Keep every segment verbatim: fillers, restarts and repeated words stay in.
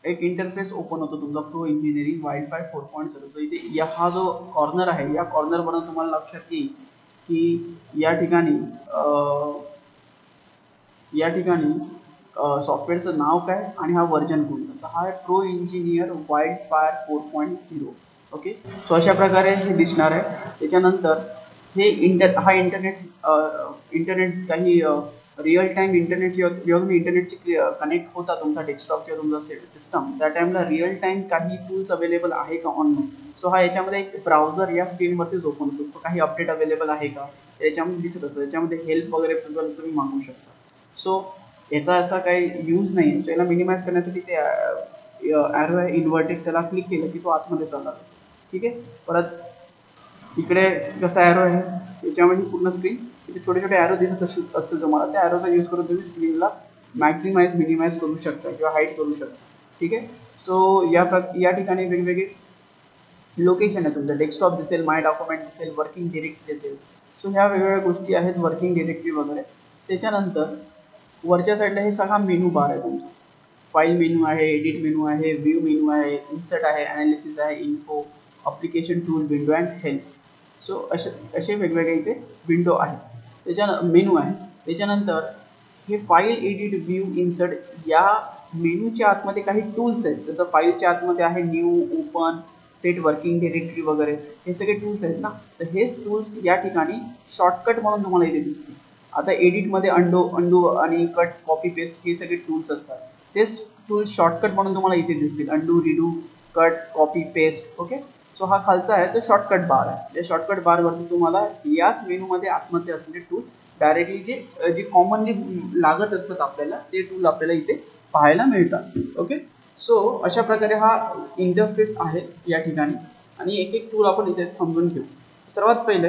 एक interface open होतो तुमचा प्रो इंजिनिअरिंग वायफाय फोर पॉईंट झिरोचा. इथे या हा जो कॉर्नर आहे या कॉर्नर बनवून तुम्हाला लक्षात येईल की या ठिकाणी या ठिकाणी सॉफ्टवेअरचं नाव काय आणि हा व्हर्जन कोणता. तर हा आहे pro engineer wild fire four point zero. Okay, so अशा प्रकारे हे दिसणार आहे. त्याच्यानंतर हे इंटर हा इंटरनेट इंटरनेट काही रिअल टाइम इंटरनेट जेव्हा तुम्ही इंटरनेटची कनेक्ट होता तुमचा डेस्कटॉप किंवा तुमचा सिस्टम, त्या टाइमला रिअल टाइम काही टूल्स अवेलेबल आहे का ऑनलाईन. सो हा याच्यामध्ये एक ब्राउझर या स्क्रीनवरतीच ओपन होतो. तो काही अपडेट अवेलेबल आहे का याच्यामध्ये दिसत असतं. याच्यामध्ये हेल्प वगैरे तुम्ही मागू शकता. सो याचा असा काही यूज नाही. सो याला मिनिमाइज करण्यासाठी ते ॲरो आहे इन्व्हर्टेड, त्याला क्लिक केलं की तो आतमध्ये चालला. ठीक आहे, परत इकडे कसा ॲरो आहे याच्यामध्ये पूर्ण स्क्रीन इथे छोटे छोटे ॲरो दिसत असतील तुम्हाला. त्या ॲरोचा यूज करून तुम्ही स्क्रीनला मॅक्झिमाइज मिनिमाइज करू शकता किंवा हाईड करू शकता. ठीक आहे, सो या प्र या ठिकाणी वेगवेगळे लोकेशन आहे. तुमचं डेस्कटॉप दिसेल, माय डॉक्युमेंट दिसेल, वर्किंग डिरेक्टरी दिसेल. सो ह्या वेगवेगळ्या गोष्टी आहेत, वर्किंग डिरेक्टरी वगैरे. त्याच्यानंतर वरच्या साईडला हे सगळा मेनू बार आहे तुमचा. फाईल मेनू आहे, एडिट मेनू आहे, व्ह्यू मेनू आहे, इन्सर्ट आहे, ॲनालिसिस आहे, info, application tool, window and help. So असे असे वेगवेगळे इथे विंडो आहे, त्याच्या मेनू आहे. त्याच्यानंतर हे फाईल एडिट व्ह्यू इन्सर्ट या मेनूच्या आतमध्ये काही टूल्स आहेत. जसं फाईलच्या आतमध्ये आहे new, open, set working directory वगैरे, हे सगळे टूल्स आहेत ना. तर हेच टूल्स या ठिकाणी शॉर्टकट म्हणून तुम्हाला इथे दिसतील. आता एडिटमध्ये अंडो अंडू आणि कट, कॉपी, पेस्ट हे सगळे टूल्स असतात. तेच टूल्स शॉर्टकट म्हणून तुम्हाला इथे दिसतील. Undo, redo, cut, copy, paste. Okay, so हा खालचा आहे तो शॉर्टकट बार आहे. या शॉर्टकट बारवरती तुम्हाला याच मेनूमध्ये आतमध्ये असलेले टूल डायरेक्टली जे जे कॉमनली लागत असतात आपल्याला ते टूल आपल्याला इथे पाहायला मिळतात. ओके, सो अशा प्रकारे हा इंटरफेस आहे या ठिकाणी. आणि एक एक टूल आपण इथे समजून घेऊ. सर्वात पहिले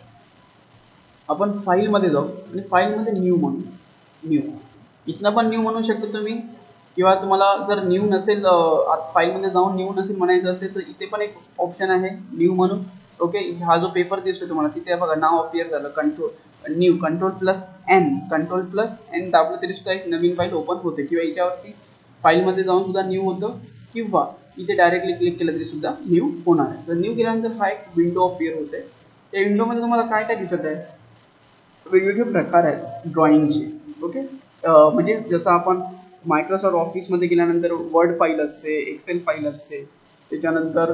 आपण फाईलमध्ये जाऊ आणि फाईलमध्ये न्यू म्हणू. न्यू इथनं पण न्यू म्हणू शकता तुम्ही, किंवा तुम्हाला जर न्यू नसेल फाईलमध्ये जाऊन न्यू नसेल म्हणायचं असेल तर इथे पण एक ऑप्शन आहे न्यू म्हणून. ओके, हा जो पेपर दिसतो तुम्हाला तिथे बघा नाव अपियर झालं, control new, control plus N, control plus N दाबलं तरी सुद्धा एक नवीन फाईल ओपन होते. किंवा याच्यावरती फाईलमध्ये जाऊन सुद्धा न्यू होतं, किंवा इथे डायरेक्टली क्लिक केलं तरी सुद्धा न्यू होणार आहे. तर न्यू केल्यानंतर हा एक विंडो अपियर होते. त्या विंडोमध्ये तुम्हाला काय काय दिसत आहे, वेगवेगळे प्रकार आहेत ड्रॉइंगचे. ओके, म्हणजे जसं आपण मायक्रोसॉफ्ट ऑफिसमध्ये गेल्यानंतर वर्ड फाईल असते, एक्सेल फाईल असते, त्याच्यानंतर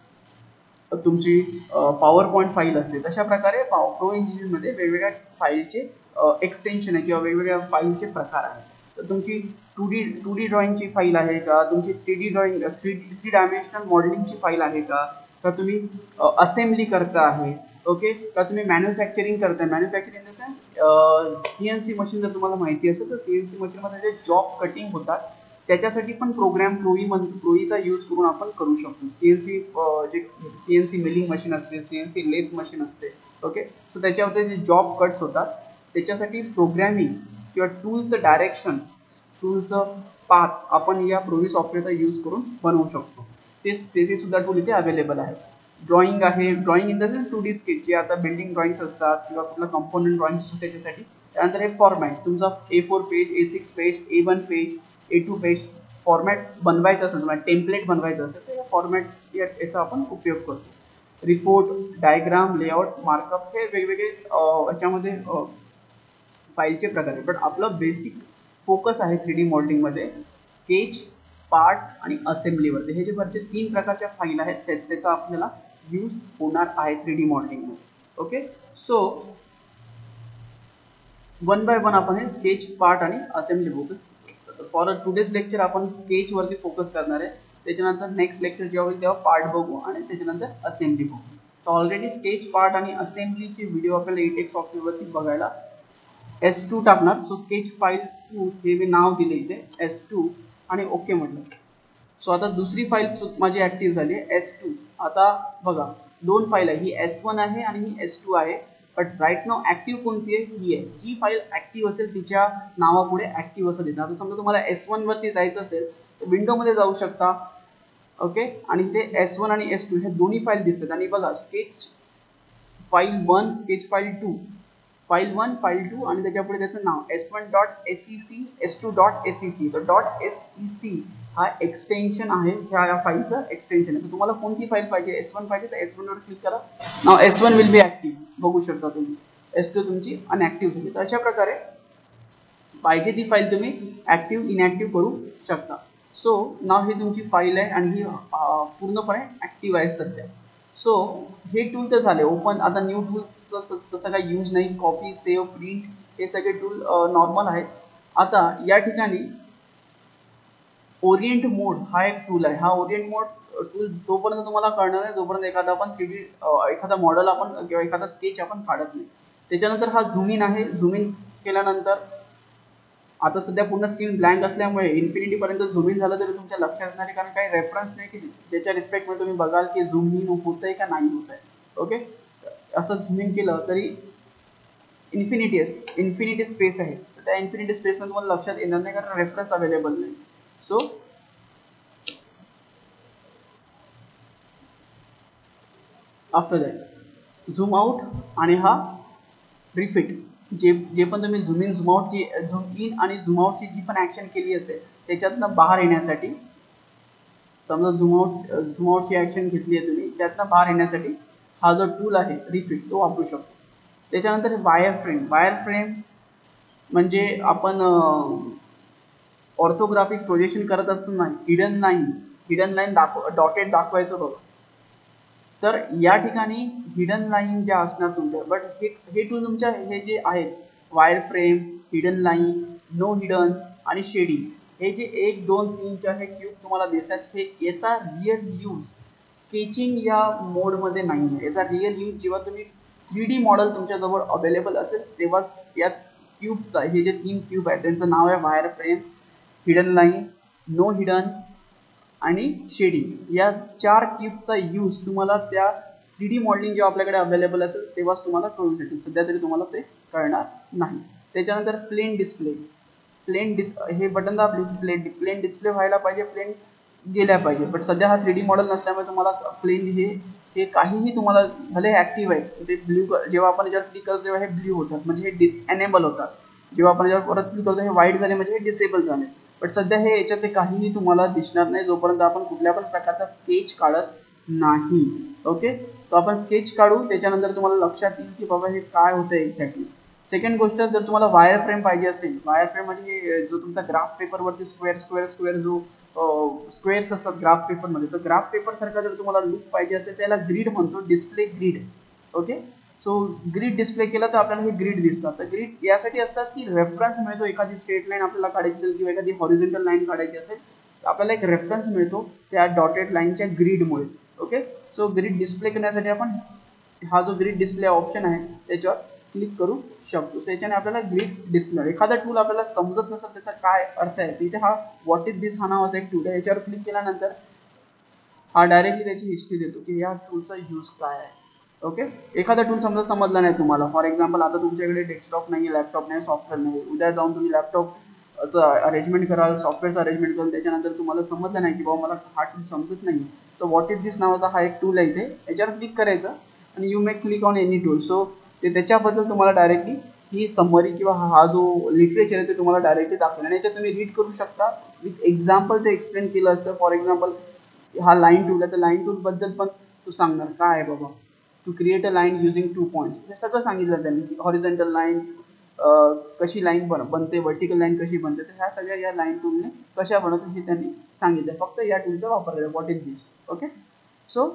तुमची पॉवर पॉईंट फाईल असते. तशा प्रकारे प्रो इंजिनिअरमध्ये वेगवेगळ्या फाईलचे एक्सटेन्शन आहे किंवा वेगवेगळ्या फाईलचे प्रकार आहेत. तर तुमची टू डी टू डी ड्रॉइंगची फाईल आहे का, तुमची three D drawing three three dimensional मॉडेलिंगची फाईल आहे का, का तुम्ही असेंब्ली करता आहे. ओके, का तुम्ही मॅन्युफॅक्चरिंग करताय. Manufacturing in the sense C N C machine जर तुम्हाला माहिती असेल तर सी एन सी मशीनमध्ये जे जॉब कटिंग होतात त्याच्यासाठी पण प्रोग्राम प्रोई प्रोईचा यूज करून आपण करू शकतो. सी एन सी जे C N C milling machine असते, C N C lathe machine असते. ओके, सो त्याच्यावरती जे जॉब कट्स होतात त्याच्यासाठी प्रोग्रॅमिंग किंवा टूलचं डायरेक्शन, टूलचं पाथ आपण या प्रोई सॉफ्टवेअरचा यूज करून बनवू शकतो. तेच ते सुद्धा टूल इथे अवेलेबल आहे. ड्रॉइंग आहे, drawing in the sense two D sketch जे आता बिल्डिंग ड्रॉइंग्स असतात किंवा कुठला कंपोनंट ड्रॉइंग्स असतो त्याच्यासाठी. त्यानंतर हे फॉर्मॅट तुमचा A four page, A six page, A one page, A two page format बनवायचं असेल, तुम्हाला टेम्पलेट बनवायचं असेल तर या फॉर्मॅट याचा आपण उपयोग करतो. रिपोर्ट, डायग्राम, लेआउट, मार्कअप हे वेगवेगळे याच्यामध्ये फाईलचे प्रकार आहेत. बट आपलं बेसिक फोकस आहे थ्री डी मॉडेलिंगमध्ये स्केच, पार्ट आणि असेंब्लीवरती. हे जे वरचे तीन प्रकारच्या फाईल आहेत त्या त्याचा आपल्याला यूज होणार आहे थ्री डी मॉडेलिंगमध्ये. Okay, so one by one आपण हे स्केच, पार्ट आणि असेंब्ली बघू. फॉर टुडेज लेक्चर आपण स्केचवरती फोकस करणार आहे. त्याच्यानंतर नेक्स्ट लेक्चर जेव्हा होईल तेव्हा पार्ट बघू आणि त्याच्यानंतर असेंब्ली बघू. तर ऑलरेडी स्केच, पार्ट आणि असेंब्लीचे व्हिडिओ आपल्याला एटेक्स सॉफ्टवेअरवरती बघायला एस टू टाकणार. सो स्केच फाईल टू हे मी नाव दिले इथे एस टू आणि ओके म्हटलं. सो आता दुसरी फाईल माझी ॲक्टिव्ह झाली आहे एस टू. आता बघा दोन फाईल आहे, ही एस वन आहे आणि ही एस टू आहे. बट राईट नाव ॲक्टिव्ह कोणती आहे, ही आहे. जी फाईल ॲक्टिव्ह असेल तिच्या नावापुढे ॲक्टिव्ह असं देतात. आता समजा तुम्हाला एस वन वरती जायचं असेल तर विंडोमध्ये जाऊ शकता. ओके, आणि इथे एस वन आणि एस टू हे दोन्ही फाईल दिसतात. आणि बघा sketch file one, sketch file two file one file two आणि त्याच्या पुढे त्याचं नाव S one dot S E C S two dot S E C. तर डॉट एस ई सी हा एक्सटेन्शन आहे, ह्या या फाईलचं एक्सटेन्शन आहे. तर तुम्हाला कोणती फाईल पाहिजे, एस वन पाहिजे तर एस वन वर क्लिक करा. नाव S one will be active, बघू शकता तुम्ही. एस टू तुमची अनऍक्टिव्ह झाली. तर अशा प्रकारे पाहिजे ती फाईल तुम्ही ऍक्टिव्ह इनऍक्टिव्ह करू शकता. सो नाव ही तुमची फाईल आहे आणि ही पूर्णपणे ऍक्टिव्ह आहे सध्या. सो हे टूल तर झाले ओपन. आता न्यू टूलचं तसं काही यूज नाही. कॉपी, सेव्ह, प्रिंट हे सगळे टूल नॉर्मल आहेत. आता या ठिकाणी ओरिएंट मोड हा एक टूल आहे. हा ओरिएंट मोड टूल तोपर्यंत तुम्हाला कळणार नाही जोपर्यंत एखादा आपण थ्री डी एखादा मॉडेल आपण किंवा एखादा स्केच आपण काढत नाही. त्याच्यानंतर हा झूम इन आहे. झूम इन केल्यानंतर आता सध्या पूर्ण स्क्रीन ब्लँक असल्यामुळे इन्फिनिटी पर्यंत झूम इन झालं तरी तुमच्या लक्षात येणार, कारण काही रेफरन्स नाही की ज्याच्या रिस्पेक्टमध्ये तुम्ही बघाल की झूम इन होत आहे का नाही होत आहे. ओके, असं झूम इन केलं तरी इन्फिनिटी इन्फिनिटी स्पेस आहे. तर त्या इन्फिनिटी स्पेसमध्ये तुम्हाला लक्षात येणार नाही कारण रेफरन्स अवेलेबल नाही. So after that zoom out आणि हा रिफिट. जे जे पण तुम्ही झूम इन झूम आउटची झूम इन आणि झूम आउटची जी पण ॲक्शन केली असेल त्याच्यातनं बाहेर येण्यासाठी, समजा झूम आउट झूम आउटची ॲक्शन घेतली आहे तुम्ही, त्यातनं बाहेर येण्यासाठी हा जो टूल आहे रिफिट तो वापरू शकतो. त्याच्यानंतर वायर फ्रेम. वायर फ्रेम म्हणजे आपण ऑर्थोग्राफिक प्रोजेक्शन करत असताना हिडन लाईन हिडन लाईन दाखव डॉटेड दाखवायचं बघा. तर या ठिकाणी हिडन लाईन ज्या असणार तुमच्या, बट हे हे टूल तुमच्या हे जे आहेत wire frame, hidden line, no hidden आणि शेडिंग, हे जे एक दोन तीन चार हे क्यूब तुम्हाला दिसतात, हे याचा रिअल यूज स्केचिंग या मोडमध्ये नाही आहे. याचा रिअल यूज जेव्हा तुम्ही थ्री डी मॉडेल तुमच्याजवळ अवेलेबल असेल तेव्हा या क्यूबचा, हे जे तीन क्यूब आहेत त्यांचं नाव आहे wire frame, hidden line, no hidden आणि शेडिंग. या चार क्यूबचा यूज तुम्हाला त्या थ्री डी मॉडेलिंग जेव्हा आपल्याकडे अवेलेबल असेल तेव्हाच तुम्हाला कळू शकेल. सध्या तरी तुम्हाला ते कळणार नाही. त्याच्यानंतर प्लेन डिस्प्ले. प्लेन डिस हे बटन दाबले की प्लेन प्लेन डिस्प्ले व्हायला पाहिजे, प्लेन गेल्या पाहिजे. बट सध्या हा थ्री डी मॉडेल नसल्यामुळे तुम्हाला प्लेन हे हे काहीही तुम्हाला भले ॲक्टिव्ह आहे ते ब्ल्यू, जेव्हा आपण याच्यावर क्लिक करतो तेव्हा हे ब्ल्यू होतात म्हणजे हे डि एनेबल होतात. जेव्हा आपण याच्यावर परत क्लिक करतो हे व्हाईट झाले म्हणजे हे डिसेबल झाले. बट सध्या हे याच्यात काहीही तुम्हाला दिसणार नाही जोपर्यंत आपण कुठल्या पण प्रकारचा स्केच काढत नाही. ओके, तो आपण स्केच काढू त्याच्यानंतर तुम्हाला लक्षात येईल की बाबा हे काय होतं एक्झॅक्टली. सेकंड गोष्ट, जर तुम्हाला वायर फ्रेम पाहिजे असेल, वायर फ्रेम म्हणजे जो तुमचा ग्राफ पेपरवरती स्क्वेअर स्क्वेअर स्क्वेअर जो स्क्वेअर्स असतात ग्राफ पेपरमध्ये, तर ग्राफ पेपर सारखा जर तुम्हाला लुक पाहिजे असेल त्याला ग्रीड म्हणतो, display grid. Okay, so grid display केला तर आपल्याला हे ग्रीड दिसतात. तर ग्रीड यासाठी असतात की रेफरन्स मिळतो. एखादी स्ट्रेट लाईन आपल्याला काढायची असेल किंवा एखादी हॉरिझॉन्टल लाईन काढायची असेल तर आपल्याला एक रेफरन्स मिळतो त्या डॉटेड लाईनच्या ग्रीडमुळे. ओके, सो ग्रीड डिस्प्ले करण्यासाठी आपण हा जो ग्रीड डिस्प्ले ऑप्शन आहे त्याच्यावर क्लिक करू शकतो. सो याच्याने आपल्याला ग्रीड डिस्प्ले, एखादा टूल आपल्याला समजत नसेल त्याचा काय अर्थ आहे, तिथे हा व्हॉट इज दिस हा नावाचा एक टूल आहे. याच्यावर क्लिक केल्यानंतर हा डायरेक्टली त्याची हिस्ट्री देतो की या टूलचा यूज काय आहे. ओके, एखादा टूल समजा समजला नाही तुम्हाला, फॉर एक्झाम्पल आता तुमच्याकडे डेस्कटॉप नाही, लॅपटॉप नाही, सॉफ्टवेअर नाही, उद्या जाऊन तुम्ही लॅपटॉपचं अरेंजमेंट कराल, सॉफ्टवेअरचं अरेंजमेंट कराल, त्याच्यानंतर तुम्हाला समजलं नाही की बाबा मला हा टूल समजत नाही. सो व्हॉट इज दिस नावाचा हा एक टूल आहे, इथे याच्यावर क्लिक करायचं आणि you may click on any tool. So ते त्याच्याबद्दल तुम्हाला डायरेक्टली ही समरी किंवा हा जो लिटरेचर आहे ते तुम्हाला डायरेक्टली दाखवेल आणि याच्यात तुम्ही रीड करू शकता. विथ एक्झाम्पल ते एक्सप्लेन केलं असतं. फॉर एक्झाम्पल हा लाईन टूल आहे, तर लाईन टूलबद्दल पण तू सांगणार काय आहे बाबा, to create a line using two points, हे सगळं सांगितलं त्यांनी की हॉरिझॉन्टल लाईन कशी लाईन बन बनते, वर्टिकल लाईन कशी बनते, तर ह्या सगळ्या या लाईन टूलने कशा बनवतात हे त्यांनी सांगितलं. फक्त या टूलचा वापर केला, what is this. Okay, so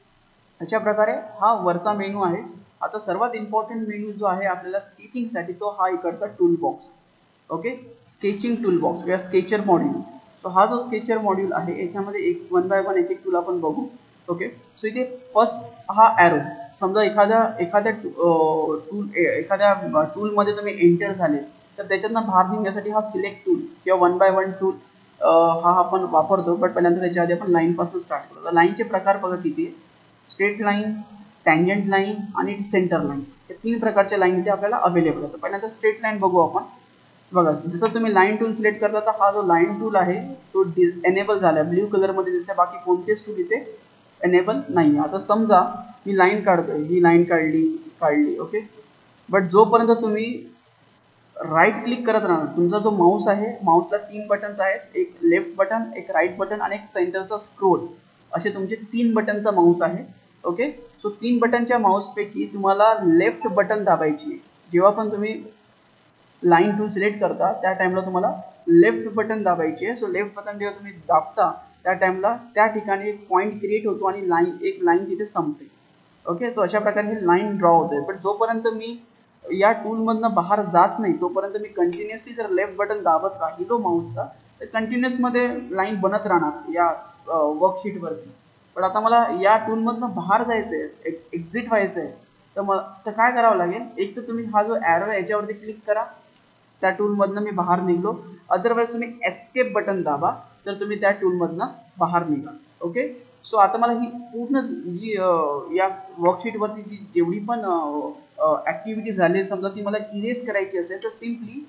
अशा प्रकारे हा वरचा मेनू आहे. आता सर्वात इम्पॉर्टंट मेनू जो आहे आपल्याला स्केचिंगसाठी तो हा इकडचा tool box. Okay, sketching tool box किंवा स्केचर मॉड्यूल. सो हा जो स्केचर मॉड्यूल आहे याच्यामध्ये एक वन बाय वन एक एक टूल आपण बघू. ओके, सो इथे फर्स्ट हा ॲरो. समजा एखाद्या एखाद्या टूल एखाद्या टूलमध्ये तुम्ही एंटर झाले तर त्याच्यातनं बाहेर निघण्यासाठी हा सिलेक्ट टूल किंवा वन बाय वन टूल हा आपण वापरतो. बट पहिल्यांदा त्याच्या आधी आपण लाईनपासून स्टार्ट करतो. तर लाईनचे प्रकार बघा किती आहे, स्ट्रेट लाईन, टँजंट लाईन आणि सेंटर लाईन, हे तीन प्रकारच्या लाईन इथे आपल्याला अवेलेबल आहे. पहिल्यांदा स्ट्रेट लाईन बघू आपण. बघा, जसं तुम्ही लाईन टूल सिलेक्ट करता तर हा जो लाईन टूल आहे तो एनेबल झाला, ब्ल्यू कलरमध्ये दिसला, बाकी कोणतेच टूल इथे एनेबल नाही. आता समजा मी लाईन काढतोय, ही लाईन काढली काढली ओके, बट जोपर्यंत तुम्ही राईट क्लिक करत राहणार, तुमचा जो माऊस आहे, माऊसला तीन बटन्स आहेत, एक लेफ्ट बटन, एक राईट बटन आणि एक सेंटरचा स्क्रोल, असे तुमचे तीन बटनचा माऊस आहे. ओके, सो तीन बटनच्या माऊसपैकी तुम्हाला लेफ्ट बटन दाबायची. जेव्हा पण तुम्ही लाईन टूल सिलेक्ट करता त्या टाइमला तुम्हाला लेफ्ट बटन दाबायची आहे. सो लेफ्ट बटन जेव्हा तुम्ही दाबता त्या टाइमला त्या ठिकाणी एक पॉईंट क्रिएट होतो आणि लाईन एक लाईन तिथे संपते. ओके, तो अशा प्रकारे हे लाईन ड्रॉ होते. बट जोपर्यंत मी या टूलमधनं बाहेर जात नाही तोपर्यंत मी कंटिन्युअसली जर लेफ्ट बटन दाबत राहिलो माऊसचा तर कंटिन्युअसमध्ये लाईन बनत राहणार या वर्कशीटवरती. पण आता मला या टूलमधनं बाहेर जायचं आहे, एक्झिट व्हायचं आहे, तर मला तर काय करावं लागेल, एक तर तुम्ही हा जो ॲरो आहे याच्यावरती क्लिक करा, त्या टूलमधनं मी बाहेर निघलो. अदरवाईज तुम्ही एस्केप बटन दाबा तर तुम्ही त्या टूलमधनं बाहेर निघा. ओके, सो आता मला ही पूर्ण जी या वर्कशीटवरती जी जेवढी पण ॲक्टिव्हिटी झाली, समजा ती मला इरेज करायची असेल तर सिम्पली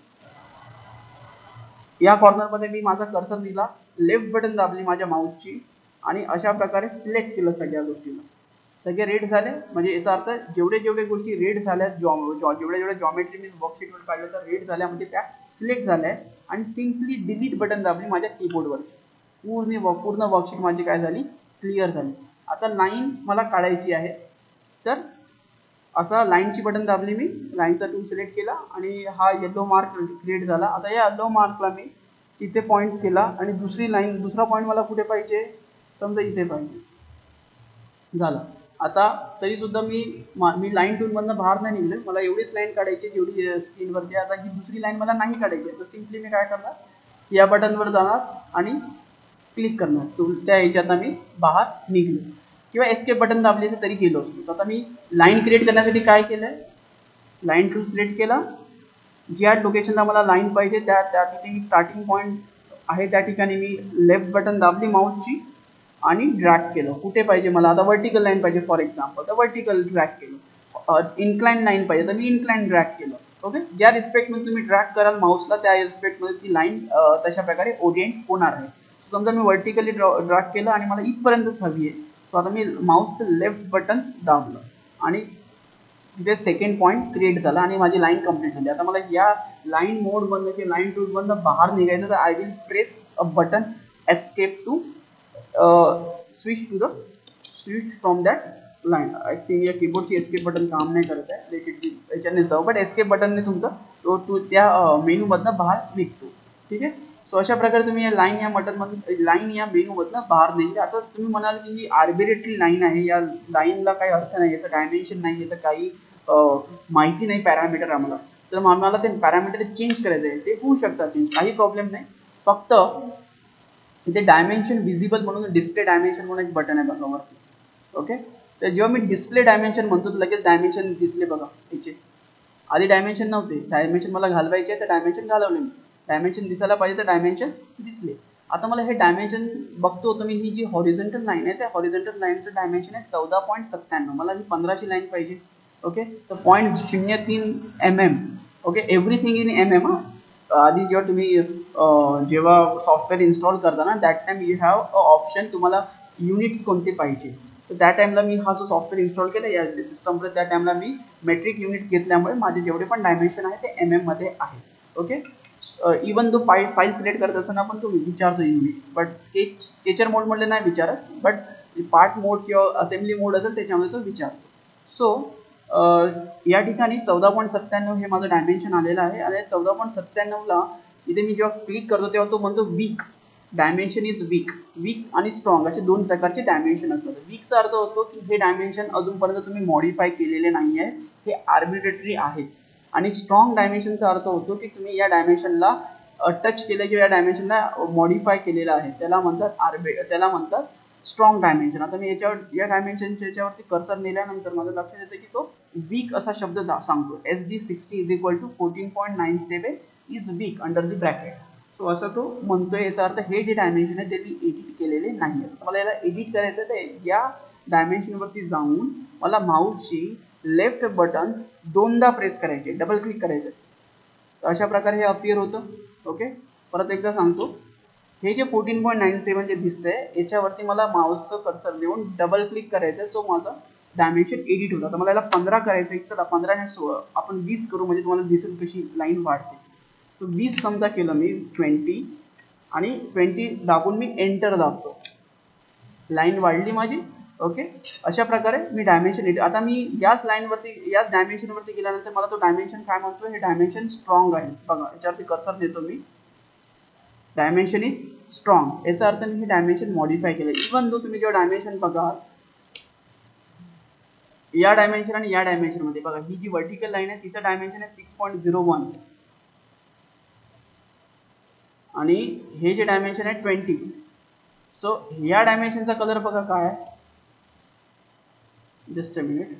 या कॉर्नरमध्ये मी माझा कर्सर दिला, लेफ्ट बटन दाबली माझ्या माऊसची आणि अशा प्रकारे सिलेक्ट केलं सगळ्या गोष्टीला. सगळे रेड झाले म्हणजे याचा अर्थ जेवढे जेवढे गोष्टी रेड झाल्या, जॉ जॉ जेवढ्या जेवढ्या जॉमेट्री मी वर्कशीटवर काढलं तर रेड झाल्या म्हणजे त्या सिलेक्ट झाल्या आणि सिम्पली डिलीट बटन दाबली माझ्या कीबोर्डवरची. पूर्ण पूर्ण वर्कशीट माझी काय झाली, क्लिअर झाली. आता लाईन मला काढायची आहे तर असा लाईनची बटन दाबली मी, लाईनचा टूल सिलेक्ट केला आणि हा येलो मार्क क्रिएट झाला. आता या येलो मार्कला मी इथे पॉईंट केला आणि दुसरी लाईन, दुसरा पॉईंट मला कुठे पाहिजे, समजा इथे पाहिजे. झालं. आता तरी सुद्धा मी मी लाईन टूलमधनं बाहेर नाही निघले, मला एवढीच लाईन काढायची जेवढी स्क्रीनवरती. आता ही दुसरी लाईन मला नाही काढायची आहे तर सिम्पली मी काय करणार, या बटनवर जाणार आणि क्लिक करणार टूल, त्या ह्याच्यात मी बाहेर निघलो किंवा एस्केप बटन दाबले असं तरी गेलो असतो. तर आता मी लाईन क्रिएट करण्यासाठी काय केलंय, लाईन टूल सिलेक्ट केला, ज्या लोकेशनला मला लाईन पाहिजे त्या त्या तिथे मी स्टार्टिंग पॉईंट आहे त्या ठिकाणी मी लेफ्ट बटन दाबली माऊसची आणि ड्रॅग केलं. कुठे पाहिजे मला, आता वर्टिकल लाईन पाहिजे फॉर एक्झाम्पल तर वर्टिकल ड्रॅग केलं, इन्क्लाइन लाईन पाहिजे तर मी इन्क्लाइन ड्रॅग केलं. ओके, ज्या रिस्पेक्टमध्ये तुम्ही ड्रॅग कराल माऊसला त्या रिस्पेक्टमध्ये ती लाईन तशा प्रकारे ओरिएंट होणार आहे. समजा मी वर्टिकली ड्रॅग केलं आणि मला इथपर्यंतच हवी आहे, सो आता मी माऊसचं लेफ्ट बटन दाबलं आणि तिथे सेकंड पॉईंट क्रिएट झाला आणि माझी लाईन कंप्लीट झाली. आता मला या लाईन मोडमधनं किंवा लाईन टूलमधनं बाहेर निघायचं तर I will press a button escape to switch to the switch from that line. I think या कीबोर्डची एस्केप बटन काम नाही करत आहे, लेट इट बी याच्याने जाऊ, बट एस्केप बटनने तुमचा तो तू त्या मेनूमधनं बाहेर निघतो. ठीक आहे, सो अशा प्रकारे तुम्ही या लाईन या बटनमधून लाईन या मेनूमधनं बाहेर निघले. आता तुम्ही म्हणाल की ही आर्बिट्ररी लाईन आहे, या लाईनला काही अर्थ नाही, याचं डायमेन्शन नाही, याचं काही माहिती नाही पॅरामीटर आम्हाला, तर मग आम्हाला ते पॅरामीटर चेंज करायचं आहे, ते होऊ शकतात चेंज, काही प्रॉब्लेम नाही. फक्त इथे डायमेन्शन विजिबल म्हणून डिस्प्ले डायमेन्शन म्हणून एक बटन आहे बघा वरती. ओके, तर जेव्हा मी डिस्प्ले डायमेन्शन म्हणतो तर लगेच डायमेन्शन दिसले बघा याचे. आधी डायमेन्शन नव्हते, डायमेन्शन मला घालवायचे आहे तर डायमेन्शन घालवले मी, डायमेन्शन दिसायला पाहिजे तर डायमेन्शन दिसले. आता मला हे डायमेन्शन बघतो तर मी ही जी हॉरिझॉन्टल लाईन आहे त्या हॉरिझॉन्टल लाईनचं डायमेन्शन आहे चौदा पॉईंट सत्त्याण्णव, मला ही पंधराची लाईन पाहिजे. ओके, तर पॉईंट शून्य तीन M M. Okay, everything in M M. आधी जेव्हा तुम्ही जेव्हा सॉफ्टवेअर इन्स्टॉल करता ना that time you have a option, तुम्हाला युनिट्स कोणते पाहिजे, तर त्या टाइमला मी हा जो सॉफ्टवेअर इन्स्टॉल केला या सिस्टमवर त्या टाइमला मी मेट्रिक युनिट्स घेतल्यामुळे माझे जेवढे पण डायमेन्शन आहे ते एम एम मध्ये आहे. ओके, इवन तो फाईल फाईल सिलेक्ट करत असताना पण तो विचारतो units, but sketch sketcher mode मध्ये नाही विचारत, बट पार्ट मोड किंवा असेंब्ली मोड असेल त्याच्यामध्ये तो विचारतो. सो या ठिकाणी चौदा पॉईंट सत्त्याण्णव हे माझं डायमेन्शन आलेलं आहे आणि चौदा पॉईंट सत्त्याण्णवला इथे मी जेव्हा क्लिक करतो तेव्हा तो म्हणतो weak, dimension is weak. Weak आणि स्ट्रॉंग असे दोन प्रकारचे डायमेन्शन असतात. वीकचा अर्थ होतो की हे डायमेन्शन अजूनपर्यंत तुम्ही मॉडिफाय केलेले नाही आहे, हे आर्बिट्ररी आहेत. आणि स्ट्रॉंग डायमेन्शनचा अर्थ होतो की तुम्ही या डायमेन्शनला टच केलं किंवा या डायमेन्शनला मॉडिफाय केलेलं आहे, त्याला म्हणतात आर्बि त्याला म्हणतात स्ट्रॉंग डायमेन्शन. आता मी याच्यावर या डायमेन्शनच्या याच्यावरती कर्सर नेल्यानंतर माझं लक्षात येतं की तो वीक असा शब्द सांगतो. S D sixty is equal to fourteen point nine seven is weak under the bracket. So असं तो म्हणतोय, याचा अर्थ हे जे डायमेन्शन आहे ते मी एडिट केलेले नाही आहे. मला याला एडिट करायचं आहे तर या डायमेन्शनवरती जाऊन मला माऊसची लेफ्ट बटन दोनदा प्रेस करायचे, डबल क्लिक करायचं. तर अशा प्रकारे हे अपियर होतं. ओके, परत एकदा सांगतो, हे जे फोर्टीन पॉईंट नाईन सेवन जे दिसतंय याच्यावरती मला माऊसचं कर्सर देऊन डबल क्लिक करायचं आहे, सो माझं डायमेन्शन एडिट होतं. तर मला याला पंधरा करायचं आहे. चला पंधराने सोळा आपण वीस करू म्हणजे तुम्हाला दिसेल कशी लाईन वाढते. तर वीस समजा केलं मी ट्वेंटी आणि ट्वेंटी दाबून मी एंटर दाबतो, लाईन वाढली माझी. ओके, अशा प्रकारे मी डायमेन्शन एडिट. आता मी याच लाईनवरती याच डायमेन्शनवरती गेल्यानंतर मला तो डायमेन्शन काय म्हणतो, हे डायमेन्शन स्ट्रॉंग आहे. बघा याच्यावरती कर्सर देतो मी, डायमेन्शन इज स्ट्रॉंग. याचा अर्थ मी हे डायमेन्शन मॉडिफाय केलं. इवन दो तुम्ही जेव्हा डायमेन्शन बघा या डायमेन्शन आणि या डायमेन्शन मध्ये बघा, ही जी वर्टिकल लाईन आहे तिचं डायमेन्शन आहे सिक्स पॉईंट झिरो वन आणि हे जे डायमेन्शन आहे ट्वेंटी. सो या डायमेन्शनचा कलर बघा काय आहे, जस्ट अ मिनिट.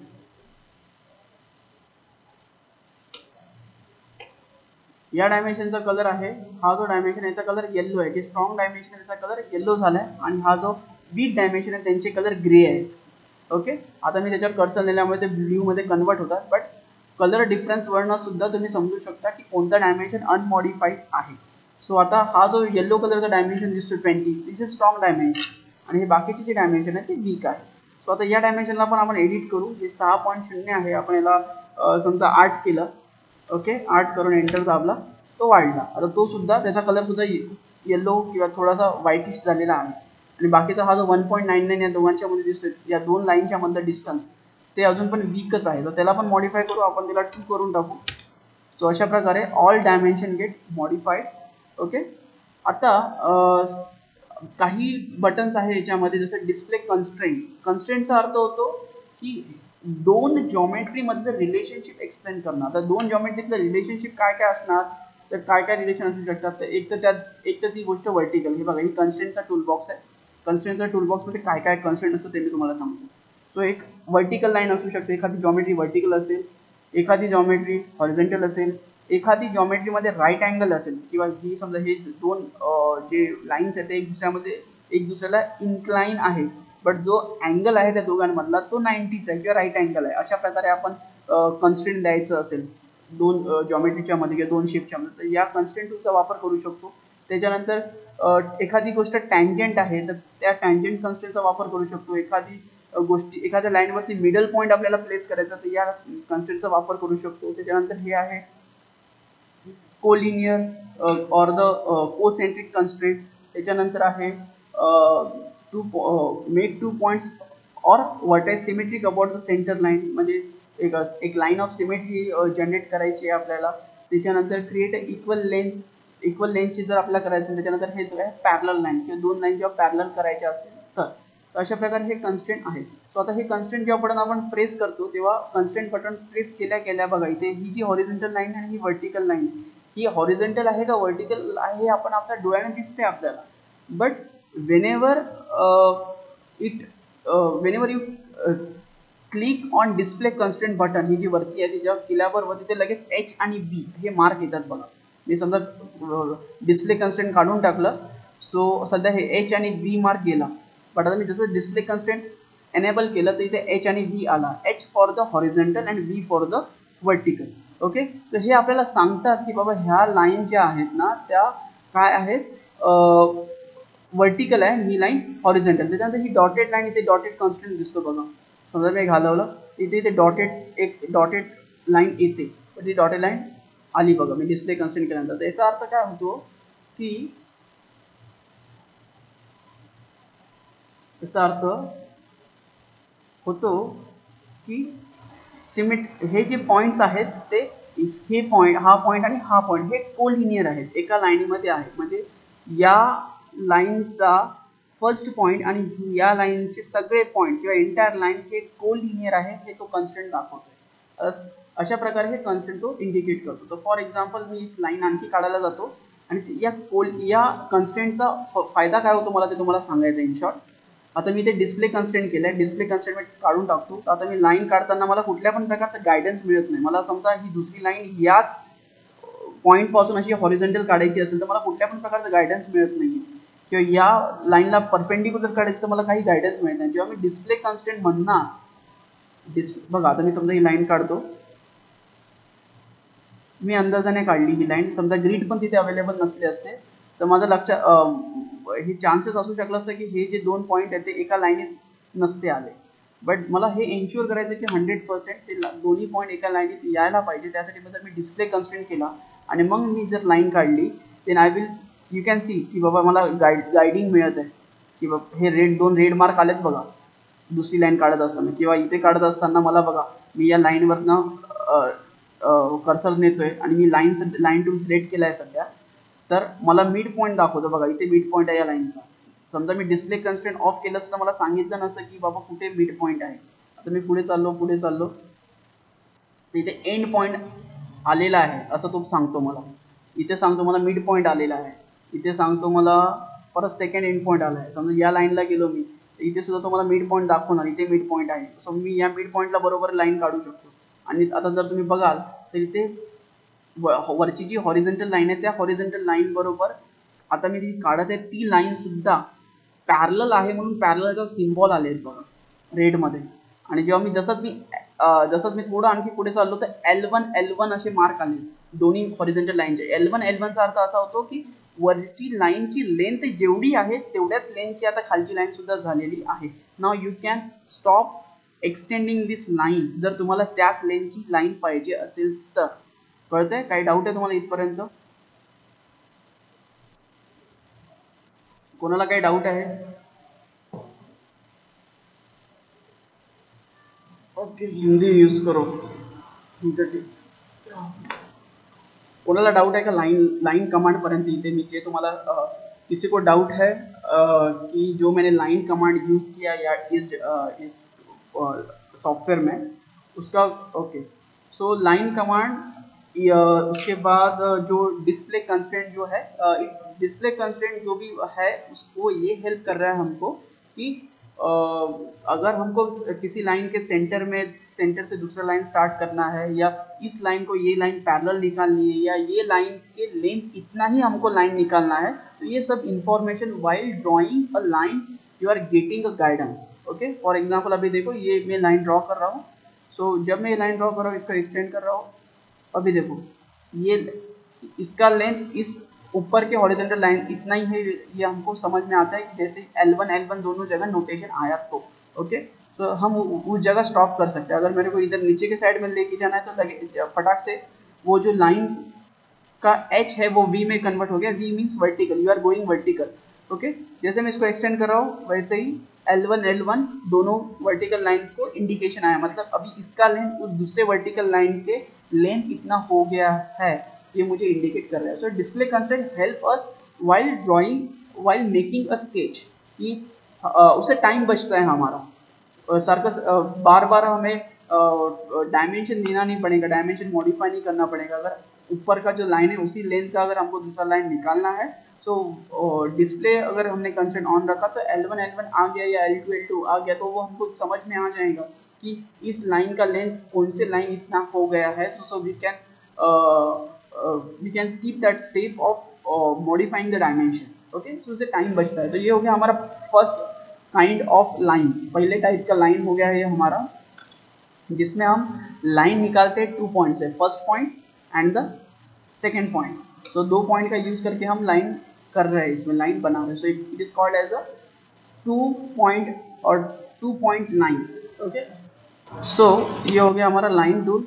या डायमेन्शनचा कलर आहे, हा जो डायमेन्शन याचा कलर येल्लो आहे. जे स्ट्रॉंग डायमेन्शन आहे त्याचा कलर येल्लो झालाय आणि हा जो वीक डायमेन्शन आहे त्यांचे कलर ग्रे आहेत. ओके, आता मी त्याच्यावर कर्सर नेल्यामुळे ते ब्ल्यू मध्ये कन्वर्ट होतात. बट कलर डिफरन्स वरनं सुद्धा तुम्ही समजू शकता की कोणता डायमेन्शन अनमॉडिफाईड आहे. सो आता हा जो येल्लो कलरचा डायमेन्शन दिसतो twenty, this is strong dimension आणि हे बाकीचे जे डायमेन्शन आहे ते वीक आहे. सो आता या डायमेन्शनला पण आपण एडिट करू. हे सहा पॉईंट शून्य आहे, आपण याला समजा आठ केलं. ओके, आठ करून एंटर दाबला, तो वाढला. आता तो सुद्धा त्याचा कलर सुद्धा येल्लो किंवा थोडासा व्हाईटिश झालेला आहे. आणि बाकीचा हा जो वन पॉईंट नाईन नाईन या दोघांच्या मध्ये दिसतोय, या दोन लाईनच्या मधलं डिस्टन्स ते अजून पण वीकच आहे. तर त्याला पण मॉडिफाय करू आपण, त्याला टू करून टाकू. सो अशा प्रकारे all dimension get modified. Okay, आता काही बटन्स आहे याच्यामध्ये, जसं डिस्प्ले कन्स्ट्रेंट. कन्स्ट्रेंटचा अर्थ होतो की दोन जॉमेट्री मधलं रिलेशनशिप एक्सप्लेन करणं. आता दोन जॉमेट्रीतलं रिलेशनशिप काय काय असणार, तर काय काय रिलेशन असू शकतात. तर एक तर त्यात एक तर ती गोष्ट वर्टिकल. हे बघा, ही कन्स्ट्रेंटचा टूल बॉक्स आहे. कन्स्ट्रेंटचा टूल बॉक्समध्ये काय काय कन्स्ट्रेंट असतं ते मी तुम्हाला सांगतो. सो एक वर्टिकल लाईन असू शकते, एखादी जॉमेट्री वर्टिकल असेल, एखादी जॉमेट्री हॉरिझॉन्टल असेल, एखादी जॉमेट्रीमध्ये राईट अँगल असेल, किंवा ही समजा हे दोन जे लाईन्स आहेत ते एक दुसऱ्यामध्ये एक दुसऱ्याला इन्क्लाइन आहे, बट जो अँगल आहे त्या दोघांमधला तो नाईंटीचा आहे किंवा राईट अँगल आहे. अशा प्रकारे आपण कन्स्ट्रेंट द्यायचं असेल दोन जॉमेट्रीच्या मध्ये किंवा दोन शेपच्या मध्ये, तर या कन्स्ट्रेंट टूलचा वापर करू शकतो. त्याच्यानंतर एखादी गोष्ट टँजंट आहे तर त्या टँजंट कन्स्ट्रेंटचा वापर करू शकतो. एखादी गोष्टी एखाद्या लाईनवरती मिडल पॉईंट आपल्याला प्लेस करायचा तर या कन्स्ट्रेंटचा वापर करू शकतो. त्याच्यानंतर हे आहे collinear or the concentric constraint. त्याच्यानंतर आहे टू मेक टू पॉइंट्स और what is symmetric about the centre line, म्हणजे एक एक लाईन ऑफ सिमेट्री जनरेट करायची आहे आपल्याला. त्याच्यानंतर create a equal length. Equal लेंथची जर आपल्याला करायचं, त्याच्यानंतर हे आहे पॅरलल लाईन किंवा दोन लाईन जेव्हा पॅरलल करायच्या असतील तर अशा प्रकारे हे कन्स्ट्रेंट आहे. सो आता हे कन्स्ट्रेंट जेव्हा बटन आपण प्रेस करतो तेव्हा कन्स्ट्रेंट बटन प्रेस केल्या केल्या बघा इथे ही जी हॉरिझॉन्टल लाईन आणि ही वर्टिकल लाईन, ही हॉरिझॉन्टल आहे का वर्टिकल आहे हे आपण आपल्या डोळ्याने दिसते आपल्याला. But whenever it whenever you click on display constraint button, ही जी वरती आहे तिच्या केल्यावर तिथे लगेच एच आणि बी हे मार्क येतात बघा. मी समजा डिस्प्ले कन्स्ट्रेंट काढून टाकलं, सो सध्या हे एच आणि बी मार्क गेला. बट आता मी जसं डिस्प्ले कन्स्ट्रेंट एनेबल केलं तर इथे एच आणि बी आला. H for the horizontal and B for the vertical. Okay, तर हे आपल्याला सांगतात की बाबा ह्या लाईन ज्या आहेत ना त्या काय आहेत, वर्टिकल आहे, ही लाईन हॉरिझॉन्टल. त्याच्यानंतर ही डॉटेड लाईन, इथे डॉटेड कन्स्ट्रेंट दिसतो बघा. समजा मी घालवलं इथे इथे डॉटेड एक डॉटेड लाईन येते, पण ती डॉटेड लाईन आली बघा मी डिस्प्ले कन्स्ट्रेंट केल्यानंतर. याचा अर्थ काय होतो की याचा अर्थ होतो की सिमेट हे जे पॉइंट्स आहेत ते हे पॉइंट हा पॉइंट आणि हा पॉइंट हे कोलिनियर आहेत, एका लाईनीमध्ये आहेत. म्हणजे या लाईनचा फर्स्ट पॉइंट आणि या लाईनचे सगळे पॉइंट किंवा एंटायर लाईन हे कोलिनियर आहे, हे तो कन्स्ट्रेंट दाखवतोय. अशा प्रकारे हे कन्स्ट्रेंट तो इंडिकेट करतो. तर फॉर एक्झाम्पल मी एक लाईन आणखी काढायला जातो आणि या कोल या कन्स्ट्रेंटचा फायदा काय होतो मला ते तुम्हाला सांगायचं इन शॉर्ट. आता मी ते डिस्प्ले कन्स्ट्रेंट केलंय, डिस्प्ले कन्स्ट्रेंट काढून टाकतो. तर आता मी लाईन काढताना मला कुठल्या पण प्रकारचं गायडन्स मिळत नाही. मला समजा ही दुसरी लाईन याच पॉईंट पासून अशी हॉरिझॉन्टल काढायची असेल तर मला कुठल्या पण प्रकारचं गायडन्स मिळत नाही, किंवा या लाईनला परपेंडिक्युलर काढायचं तर मला काही गायडन्स मिळत नाही. जेव्हा मी डिस्प्ले कन्स्ट्रेंट म्हणणार डिस्प्ले बघा, आता मी समजा ही लाईन काढतो, मी अंदाजाने काढली ही लाईन. समजा ग्रीड पण तिथे अवेलेबल नसले असते तर माझं लक्षात हे चान्सेस असू शकलं असतं की हे जे दोन पॉईंट आहेत ते एका लाईनीत नसते आले. बट मला हे एन्श्युअर करायचं की हंड्रेड पर्सेंट ते दोन्ही पॉईंट एका लाईनीत यायला पाहिजे. त्यासाठी जर मी डिस्प्ले कन्स्ट्रेंट केला आणि मग मी जर लाईन काढली then I will you can see की बाबा मला गाईड गायडिंग मिळत आहे की बाबा हे रेड दोन रेड मार्क आलेत बघा दुसरी लाईन काढत असताना, किंवा इथे काढत असताना मला बघा मी या लाईनवरनं कर्सर नेतोय आणि मी लाईन लाईन टूल सिलेक्ट केला आहे सध्या, तर मला मिड पॉईंट दाखवतो बघा, इथे मिड पॉईंट आहे या लाईनचा. समजा मी डिस्प्ले कन्स्ट्रेंट ऑफ केलं असतं तर मला सांगितलं नसतं की बाबा कुठे मिड पॉईंट आहे. आता मी पुढे चाललो पुढे चाललो इथे एंड पॉईंट आलेला आहे असं तो सांगतो मला. इथे सांगतो मला मिड पॉईंट आलेला आहे, इथे सांगतो मला परत सेकंड एंड पॉईंट आला आहे. समजा या लाईनला गेलो मी इथे सुद्धा तो मला मिड पॉईंट दाखवणार, इथे मिड पॉईंट आहे. सो मी या मिड पॉईंटला बरोबर लाईन काढू शकतो. आणि आता जर तुम्ही बघाल तर इथे वरची जी हॉरिझॉन्टल लाईन आहे त्या हॉरिझॉन्टल लाईन बरोबर आता मी जी काढत आहे ती लाईन सुद्धा पॅरलल आहे म्हणून पॅरललचा सिम्बॉल आले आहेत बघा रेडमध्ये. आणि जेव्हा मी जसंच मी जसंच मी थोडं आणखी पुढे चाललो तर एल वन एल वन असे मार्क आले दोन्ही हॉरिझॉन्टल लाईनचे. एल वन एल वनचा अर्थ असा होतो की वरची लाईनची लेंथ जेवढी आहे तेवढ्याच लेंथची आता खालची लाईन सुद्धा झालेली आहे. Now you can stop extending this line जर तुम्हाला त्याच लेंथची लाईन पाहिजे असेल तर. कळतंय? काही डाऊट आहे तुम्हाला इथपर्यंत? कोणाला काही डाऊट आहे? ओके हिंदी यूज करो. ठीक आहे ठीक. कोणाला डाऊट आहे का लाइन लाइन कमांड पर्यंत? इथे मी जे तुम्हाला किसी को डाउट है कि जो मैंने लाइन कमांड यूज किया या इस इस सॉफ्टवेयर में उसका ओके. सो लाइन कमांड उसके बाद जो डिस्प्ले कंस्ट्रेंट जो है डिस्प्ले कंस्ट्रेंट जो भी है उसको ये हेल्प कर रहा है हमको कि Uh, अगर हमको किसी लाइन के सेंटर में सेंटर से दूसरा लाइन स्टार्ट करना है या इस लाइन को ये लाइन पैरेलल निकालनी है या ये लाइन के लेंथ इतना ही हमको लाइन निकालना है, तो ये सब information while drawing a line you are getting a guidance. Okay for example अभी देखो ये मैं लाइन ड्रॉ कर रहा हूँ. सो so, जब मैं ये लाइन ड्रॉ कर रहा हूँ इसको एक्सटेंड कर रहा हूँ. अभी देखो ये इसका लेंथ इस ऊपर के हॉरिजॉन्टल लाइन इतना ही है, ये हमको समझ में आता है कि जैसे एल वन एल वन दोनों जगह नोटेशन आया तो ओके. तो हम उस जगह स्टॉप कर सकते हैं. अगर मेरे को इधर नीचे के साइड में लेके जाना है तो लगे फटाक से वो जो लाइन का एच है वो वी में कन्वर्ट हो गया. V means vertical, you are going vertical. Okay जैसे मैं इसको एक्सटेंड कर रहा हूँ वैसे ही एल वन एल वन दोनों वर्टिकल लाइन को इंडिकेशन आया, मतलब अभी इसका लेंथ उस दूसरे वर्टिकल लाइन के लेंथ इतना हो गया है, ये मुझे इंडिकेट कर रहा है. So display constraint help us while drawing while making a sketch कि उससे टाइम बचता है हमारा. सर्कस बार बार हमें डायमेंशन देना नहीं पड़ेगा, डायमेंशन मॉडिफाई नहीं करना पड़ेगा. अगर ऊपर का जो लाइन है उसी लेंथ का अगर हमको दूसरा लाइन निकालना है तो डिस्प्ले अगर हमने कंस्ट्रेंट ऑन रखा तो एल वन एल वन आ गया या एल टू एल टू आ गया तो वो हमको समझ में आ जाएगा कि इस लाइन का लेंथ कौन से लाइन इतना हो गया है. तो so we can we can skip that step of modifying the dimension. Okay so उससे टाइम बचता है. तो ये हो गया हमारा फर्स्ट काइंड ऑफ लाइन, पहले टाइप का लाइन हो गया है ये हमारा, जिसमें हम लाइन निकालते हैं टू पॉइंट से, first point and the second point. So दो पॉइंट का यूज करके हम लाइन कर रहे हैं, इसमें लाइन बना रहे हैं. So it is called as a two point और two point line. Okay so ये हो गया हमारा लाइन टूल,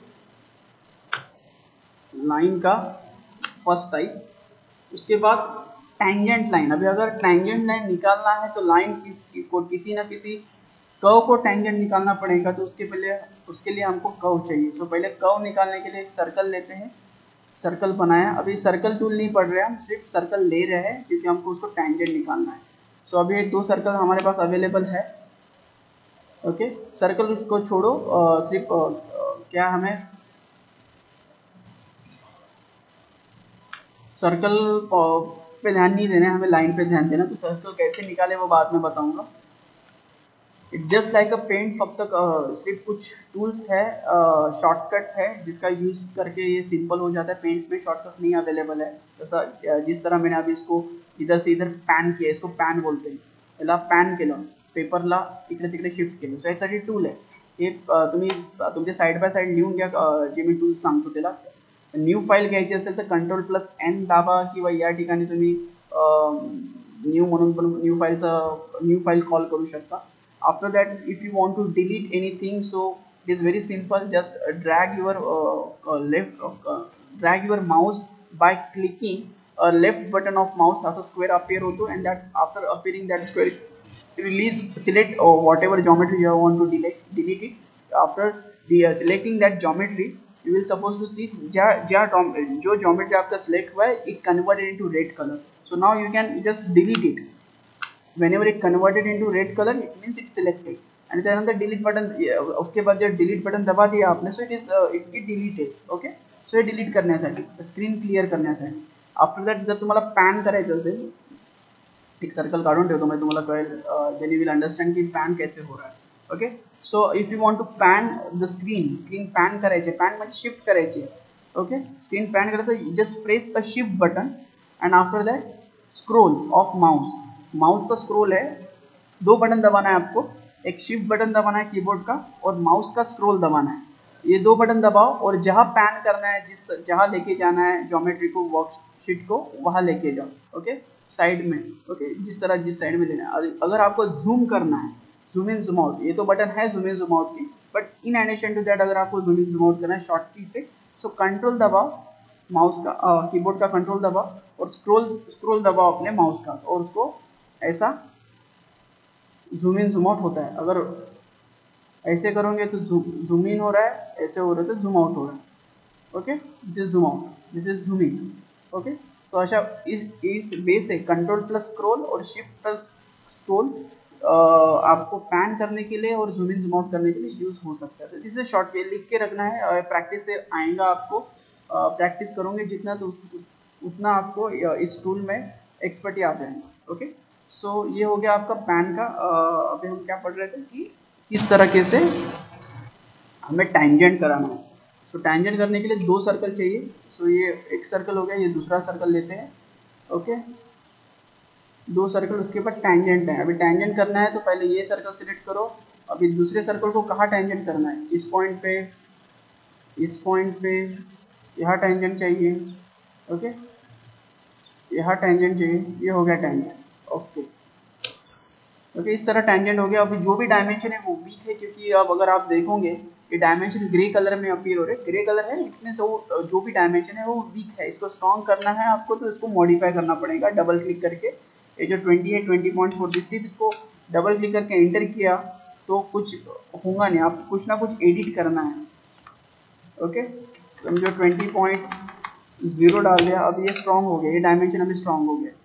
लाइन का फर्स्ट टाइप. उसके बाद टैंजेंट लाइन. अभी अगर टैंजेंट लाइन निकालना है तो लाइन किस को किसी ना किसी कर्व को टैंजेंट निकालना पड़ेगा. तो उसके पहले उसके लिए हमको कर्व चाहिए. तो पहले कर्व निकालने के लिए एक सर्कल लेते हैं, सर्कल बनाया. अभी सर्कल टूल नहीं पढ़ रहे, हम सिर्फ सर्कल ले रहे हैं क्योंकि हमको उसको टैंजेंट निकालना है. सो अभी एक दो सर्कल हमारे पास अवेलेबल है. ओके सर्कल को छोड़ो, सिर्फ क्या हमें सर्कल पे ध्यान नहीं देना है, हमें लाइन पे ध्यान देना. तो सर्कल कैसे निकाले वो बाद में बताऊंगा. It just like a paint, फक्त सिर्फ कुछ टूल्स है, शॉर्टकट्स है जिसका यूज करके ये सिंपल हो जाता है. पेंट्स में शॉर्टकट्स नहीं अवेलेबल है. जैसा जिस तरह मैंने अभी इसको इधर से इधर पॅन किया, इसको पॅन बोलते हैं. याला पॅन केलं, पेपरला इकडे तिकडे शिफ्ट केलं. सो यासाठी टूल आहे. हे तुम्ही तुमच्या साईड बाय साईड लिहून घ्या, जे मी टूल्स सांगतो त्याला. न्यू फाईल घ्यायची असेल तर कंट्रोल प्लस एन दाबा किंवा या ठिकाणी तुम्ही न्यू म्हणून पण न्यू फाईलचा न्यू फाईल कॉल करू शकता. After that, if you want to delete anything, so it is very simple. Just uh, drag your uh, uh, left uh, drag your mouse by clicking a left button of mouse as a square appear hoto, and that after appearing that square, release select or whatever geometry you want to delete delete it. After the uh, selecting that geometry, you will supposed to see जो geometry आपका select हुआ है, it converted into red color. So now you can just delete it. Whenever it converted into red color, it means it's selected. And then the delete button, उसके बाद जब delete button दबा दिया आपने, so it is uh, it, it deleted. Okay, so hey delete करण्यासाठी, screen clear करण्यासाठी. After that जर तुम्हाला pan करायचं असेल, एक सर्कल काढून ठेवतो मैं, तुम्हाला कळेल, then you will understand की pan कैसे हो रहा है. Okay, so if you want to pan the screen, screen pan करायचे, pan म्हणजे shift करायचे. Okay, screen pan करायचं, just press a shift button and after that scroll of mouse. Mouse का स्क्रॉल है, दो बटन दबाना है आपको, एक शिफ्ट बटन दबाना है कीबोर्ड का और माउस का स्क्रॉल दबाना है. ये दो बटन दबाओ और जहां पैन करना है, जिस जहां लेके जाना है ज्योमेट्री को, वर्कशीट को, वहां लेके जाओ. ओके, साइड में. ओके, जिस तरह जिस साइड में लेना है. अगर आपको जूम करना है, जूम इन जूम आउट, ये तो बटन है जूम इन जूम आउट की, but in addition to that अगर आपको जूम इन जूम आउट करना है शॉर्ट की से, सो कंट्रोल दबाओ माउस का, कीबोर्ड का कंट्रोल दबाओ और स्क्रॉल स्क्रॉल दबाओ अपने माउस का, और उसको ऐसा जूम इन जूम आउट होता है. अगर ऐसे करोगे तो जूम इन हो रहा है, ऐसे हो रहा है तो जूम आउट हो रहा है. Okay, this is zoom out, this is zoom in. Okay, तो अच्छा इस इस बेस से कंट्रोल प्लस स्क्रॉल और शिफ्ट प्लस स्क्रॉल आपको पैन करने के लिए और जूम इन जूम आउट करने के लिए यूज हो सकता है. तो दिस इज शॉर्ट के लिख के रखना है, प्रैक्टिस से आएगा आपको. प्रैक्टिस करोगे जितना तो उतना आपको इस टूल में एक्सपर्टी आ जाएगा. ओके, सो so, ये हो गया आपका पैन का. अभी हम क्या पढ़ रहे थे कि किस तरीके से हमें टैंजेंट कराना है. सो so, टैंजेंट करने के लिए दो सर्कल चाहिए. सो so, ये एक सर्कल हो गया, ये दूसरा सर्कल लेते हैं. ओके, दो सर्कल, उसके बाद टैंजेंट है. अभी टैंजेंट करना है तो पहले ये सर्कल सिलेक्ट करो. अभी दूसरे सर्कल को कहाँ टैंजेंट करना है, इस पॉइंट पे, इस पॉइंट पे यहाँ टैंजेंट चाहिए. ओके, यहाँ टैंजेंट चाहिए, ये हो गया टैंजेंट. ओके ओके, इस तरह टैंजेंट हो गया. अभी जो भी डायमेंशन है वो वीक है, क्योंकि अब अगर आप देखोगे ये डायमेंशन ग्रे कलर में अपीयर हो रहे हैं. ग्रे कलर है, इतने से वो जो भी डायमेंशन है वो वीक है. इसको स्ट्रॉन्ग करना है आपको, तो इसको मॉडिफाई करना पड़ेगा डबल क्लिक करके. ये जो ट्वेंटी है ट्वेंटी पॉइंट फोर्टी सिर्फ इसको डबल क्लिक करके एंटर किया तो कुछ होगा नहीं, आपको कुछ ना कुछ एडिट करना है. ओके, समझो ट्वेंटी पॉइंट जीरो डाल दिया. अब ये स्ट्रॉन्ग हो गया, ये डायमेंशन अभी स्ट्रॉन्ग हो गया.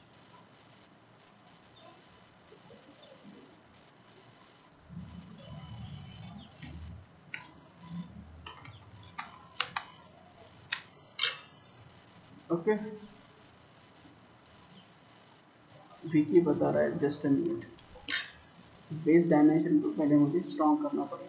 ओके, विकी बता रहा है, just a minute. Base dimension को पहले मुझे स्ट्रॉन्ग करना पड़ेगा.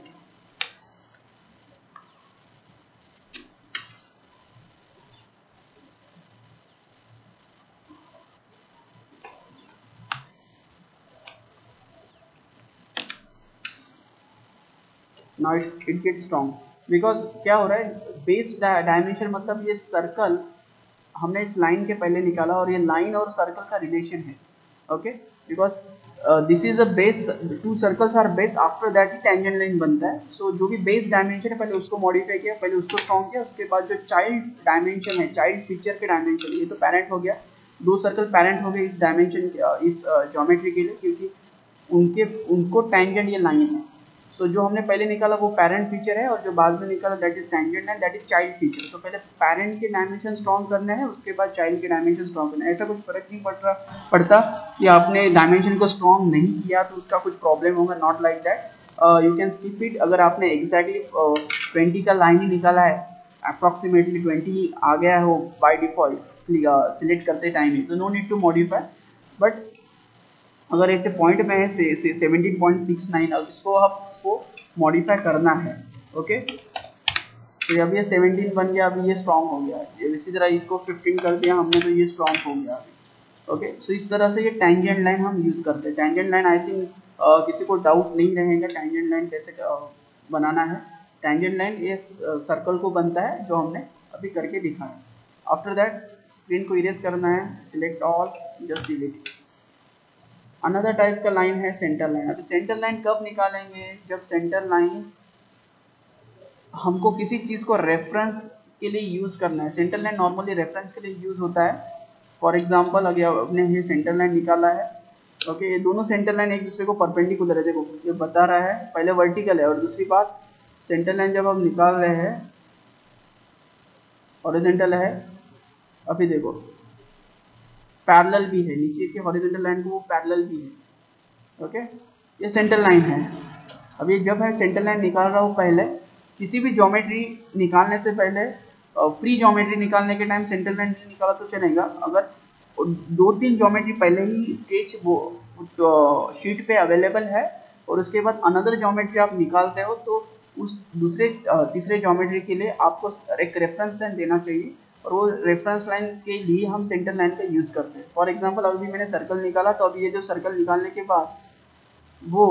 Now it's it get strong, because क्या हो रहा है, बेस डायमेंशन मतलब ये सर्कल हमने इस लाइन के पहले निकाला और ये लाइन और सर्कल का रिलेशन है. Okay, because this is a base, two circles are base, after that ही टेंजेंट लाइन बनता है. सो so, जो भी बेस डायमेंशन है पहले उसको मॉडिफाई किया, पहले उसको स्ट्रॉन्ग किया, उसके बाद जो चाइल्ड डायमेंशन है, चाइल्ड फीचर के डायमेंशन, ये तो पेरेंट हो गया. दो सर्कल पेरेंट हो गए इस डायमेंशन, इस ज्योमेट्री के लिए, क्योंकि उनके उनको टेंजेंट ये लाइन है. सो so, जो हमने पहले निकाला वो पेरेंट फीचर है, और जो बाद में निकाला that is tangent and that is child feature. तो पहले पेरेंट के डायमेंशन स्ट्रॉन्ग करना है, उसके बाद चाइल्ड के डायमेंशन स्ट्रॉन्ग करना है. ऐसा कुछ फर्क नहीं पड़ रहा पड़ता कि आपने डायमेंशन को स्ट्रॉन्ग नहीं किया तो उसका कुछ प्रॉब्लम होगा. Not like that, you can skip it. अगर आपने एग्जैक्टली ट्वेंटी का लाइन ही निकाला है, अप्रॉक्सीमेटली ट्वेंटी आ गया हो बाई डिफॉल्ट सिलेक्ट करते टाइम ही, तो no need to modify. But अगर ऐसे पॉइंट में है से, से सेवनटीन पॉइंट सिक्स नाइन, अब इसको आपको मॉडिफाई करना है. ओके, तो अब ये सेवनटीन बन गया, अभी ये स्ट्रॉन्ग हो गया. इसी तरह इसको फिफ्टीन कर दिया हमने, तो ये स्ट्रॉन्ग हो गया अभी. ओके, सो इस तरह से ये टेंजेंट लाइन हम यूज करते हैं. टेंजेंट लाइन आई थिंक किसी को डाउट नहीं रहेगा टेंजेंट लाइन कैसे uh, बनाना है. टेंजेंट लाइन ये सर्कल को बनता है जो हमने अभी करके दिखाया. आफ्टर दैट स्क्रीन को इरेज करना है, select all, just delete. Another type का लाइन है सेंटर लाइन। अभी सेंटर लाइन कब निकालेंगे, जब सेंटर लाइन हमको किसी चीज़ को रेफरेंस के लिए यूज़ करना है। सेंटर लाइन नॉर्मली रेफरेंस के लिए यूज़ होता है। फॉर एग्जांपल अगर आपने ये सेंटर लाइन निकाला है, ओके, ये दोनों सेंटर लाइन एक दूसरे को परपेंडिकुलर है। देखो ये बता रहा है, पहले वर्टिकल है, और दूसरी बात सेंटर लाइन जब हम निकाल रहे हैं हॉरिजॉन्टल है। अभी देखो पैरेलल भी है, नीचे के हॉरिजॉन्टल लाइन को वो पैरेलल भी है। ओके, ये सेंटर लाइन है। अब ये जब है सेंटर लाइन निकाल रहा हूँ, पहले किसी भी ज्योमेट्री निकालने से पहले फ्री ज्योमेट्री निकालने के टाइम सेंटर लाइन नहीं निकाला तो चलेगा। अगर दो तीन ज्योमेट्री पहले ही स्केच वो तो शीट पे अवेलेबल है और उसके बाद अनदर ज्योमेट्री आप निकाल रहे हो, तो उस दूसरे तीसरे ज्योमेट्री के लिए आपको एक रेफरेंस लाइन देना चाहिए, और वो रेफरेंस लाइन के लिए हम सेंटर लाइन का यूज़ करते हैं। फॉर एग्जांपल अभी मैंने सर्कल निकाला, तो अभी ये जो सर्कल निकालने के बाद वो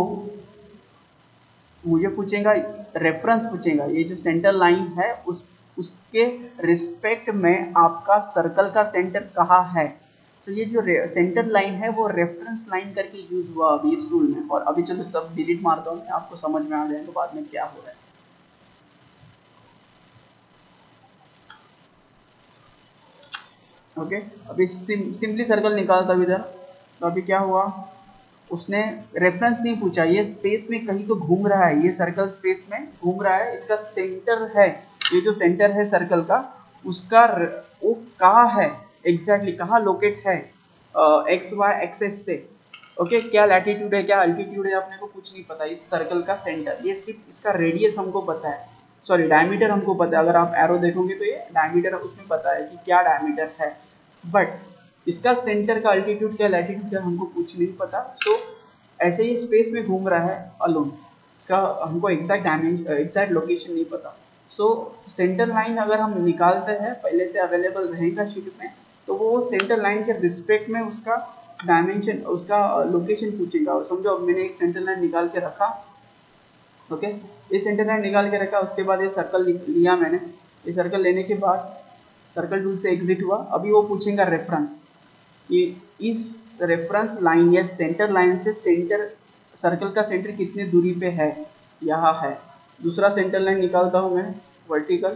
मुझे पूछेगा, रेफरेंस पूछेगा, ये जो सेंटर लाइन है उस उसके रिस्पेक्ट में आपका सर्कल का सेंटर कहाँ है। सो so, ये जो सेंटर लाइन है वो रेफरेंस लाइन करके यूज हुआ अभी इस टूल में। और अभी चलो सब डिलीट मारता हूँ, आपको समझ में आ जाएगा बाद में क्या हो रहा है। Okay okay? अभी सिम, सिंपली सर्कल निकालता इधर, तो अभी क्या हुआ, उसने रेफरेंस नहीं पूछा, ये स्पेस में कहीं तो घूम रहा है, ये सर्कल स्पेस में घूम रहा है, इसका सेंटर है, ये जो सेंटर है सर्कल का उसका वो कहाँ है एग्जैक्टली, कहाँ लोकेट है एक्स वाई एक्सेस से। Okay okay? क्या लैटिट्यूड है, क्या अल्टीट्यूड है, अपने को कुछ नहीं पता। इस सर्कल का सेंटर, ये सिर्फ इसका रेडियस हमको पता है, सॉरी डायमीटर हमको पता है। अगर आप एरो देखोगे तो ये डायमीटर उसमें पता है कि क्या डायमीटर है, बट इसका सेंटर का अल्टीट्यूड क्या लैटिट्यूड क्या हमको कुछ नहीं पता। तो ऐसे ही स्पेस में घूम रहा है अलोन, इसका हमको एग्जैक्ट डायमेंशन एग्जैक्ट लोकेशन नहीं पता। सो सेंटर लाइन अगर हम निकालते हैं, पहले से अवेलेबल रहेगा शीट में, तो वो सेंटर लाइन के रिस्पेक्ट में उसका डायमेंशन उसका लोकेशन पूछेगा। समझो मैंने एक सेंटर लाइन निकाल के रखा, ओके, ये सेंटर लाइन निकाल के रखा, उसके बाद ये सर्कल लिया मैंने, ये सर्कल लेने के बाद सर्कल टूल से एग्जिट हुआ। अभी वो पूछेगा रेफरेंस, कि इस रेफरेंस लाइन या सेंटर लाइन से सेंटर सर्कल का सेंटर कितने दूरी पे है, यहाँ है। दूसरा सेंटर लाइन निकालता हूँ मैं वर्टिकल,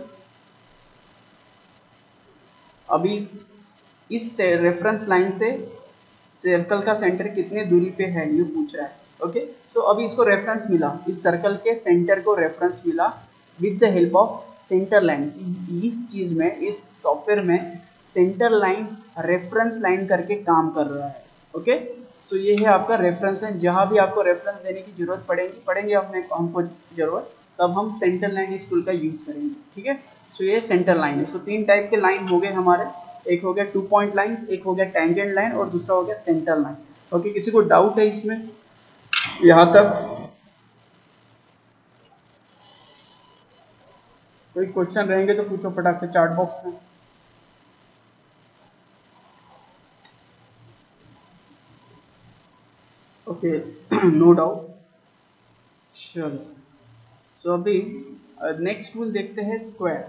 अभी इस रेफरेंस लाइन से सर्कल का सेंटर कितने दूरी पे है ये पूछ रहा है। ओके, सो अभी इसको रेफरेंस मिला, इस सर्कल के सेंटर को रेफरेंस मिला with the help of centre line. इस चीज में, इस सॉफ्टवेयर में सेंटर लाइन रेफरेंस लाइन करके काम कर रहा है। ओके, सो ये है आपका रेफरेंस लाइन। जहां भी आपको रेफरेंस देने की जरूरत पड़ेगी पड़ेंगे अपने हमको जरूरत, तब हम सेंटर लाइन इस टूल का यूज करेंगे। ठीक है, सो ये सेंटर लाइन है। सो तीन टाइप के लाइन हो गए हमारे, एक हो गया टू पॉइंट लाइन, एक हो गया टेंजेंट लाइन, और दूसरा हो गया सेंटर लाइन। ओके, किसी को डाउट है इसमें यहाँ तक? कोई क्वेश्चन रहेंगे तो पूछो फटाक से चैट बॉक्स में। ओके, नो डाउट, चलो। सो अभी नेक्स्ट टूल देखते हैं स्क्वायर।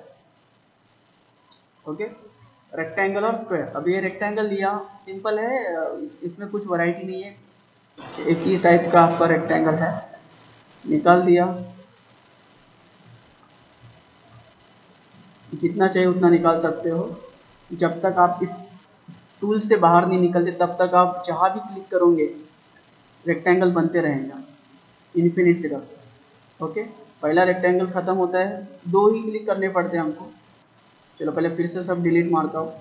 ओके, रेक्टेंगल और स्क्वायर। अभी ये रेक्टेंगल लिया, सिंपल है, इस, इसमें कुछ वैरायटी नहीं है, एक ही टाइप का आपका रेक्टेंगल है, निकाल दिया, जितना चाहिए उतना निकाल सकते हो। जब तक आप इस टूल से बाहर नहीं निकलते तब तक आप जहाँ भी क्लिक करोगे रेक्टेंगल बनते रहेगा इन्फिनिटी तक। ओके, पहला रेक्टेंगल खत्म होता है, दो ही क्लिक करने पड़ते हैं हमको। चलो पहले फिर से सब डिलीट मारता हूँ।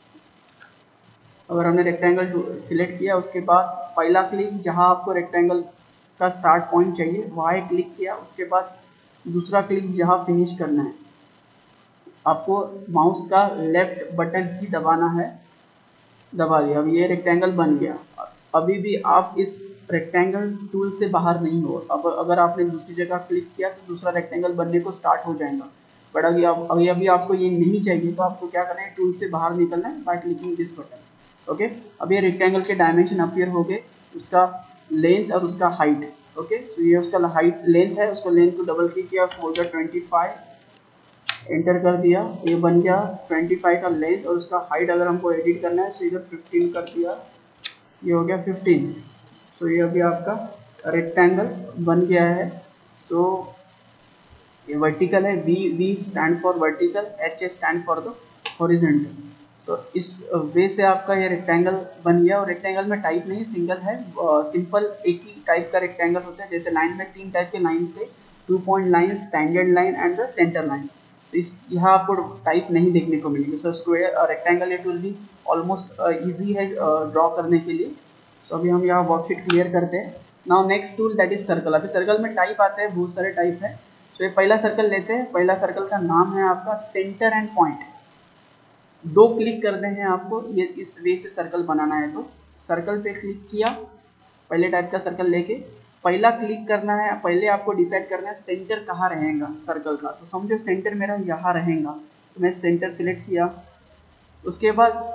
अगर हमने रेक्टेंगल सिलेक्ट किया, उसके बाद पहला क्लिक जहाँ आपको रेक्टेंगल का स्टार्ट पॉइंट चाहिए वहाँ क्लिक किया, उसके बाद दूसरा क्लिक जहाँ फिनिश करना है, आपको माउस का लेफ्ट बटन ही दबाना है, दबा दिया। अब ये रेक्टेंगल बन गया। अभी भी आप इस रेक्टेंगल टूल से बाहर नहीं हो। अब अगर आपने दूसरी जगह क्लिक किया तो दूसरा रेक्टेंगल बनने को स्टार्ट हो जाएगा। बट अभी आप अभी अभी आपको ये नहीं चाहिए, तो आपको क्या करना है, टूल से बाहर निकलना है by clicking this button. Okay, अब ये रेक्टेंगल के डायमेंशन अपीयर हो गए, उसका लेंथ और उसका हाइट। ओके, सो ये उसका हाइट लेंथ है, उसको लेंथ को डबल क्लिक किया, उसको हो गया ट्वेंटी फाइव, एंटर कर दिया, ये बन गया ट्वेंटी फाइव का लेंथ। और उसका हाइट अगर हमको एडिट करना है तो इधर फिफ्टीन कर दिया, ये हो गया फिफ्टीन। सो ये अभी आपका रेक्टेंगल बन गया है। सो ये वर्टिकल है, V V stand for vertical, H stand for the horizontal. So इस वे से आपका ये रेक्टेंगल बन गया। और रेक्टेंगल में टाइप नहीं सिंगल है, सिंपल uh, एक ही टाइप का रेक्टेंगल होता है। जैसे लाइन में तीन टाइप के लाइंस थे, two point lines, tangent line and the centre lines. तो इस यहाँ आपको टाइप नहीं देखने को मिलेगी। So square rectangle it will be almost easy है ड्रॉ uh, करने के लिए। सो so, अभी हम यहाँ वर्कशीट क्लियर करते हैं। Now next tool that is circle. अभी सर्कल में टाइप आते हैं, बहुत सारे टाइप है। सो so, ये पहला सर्कल लेते हैं। पहला सर्कल का नाम है आपका सेंटर एंड पॉइंट। दो क्लिक करते हैं आपको, ये इस वे से सर्कल बनाना है। तो सर्कल पे क्लिक किया, पहले टाइप का सर्कल लेके पहला क्लिक करना है। पहले आपको डिसाइड करना है सेंटर कहाँ रहेगा सर्कल का। तो समझो सेंटर मेरा यहाँ रहेगा, तो मैं सेंटर सिलेक्ट किया। उसके बाद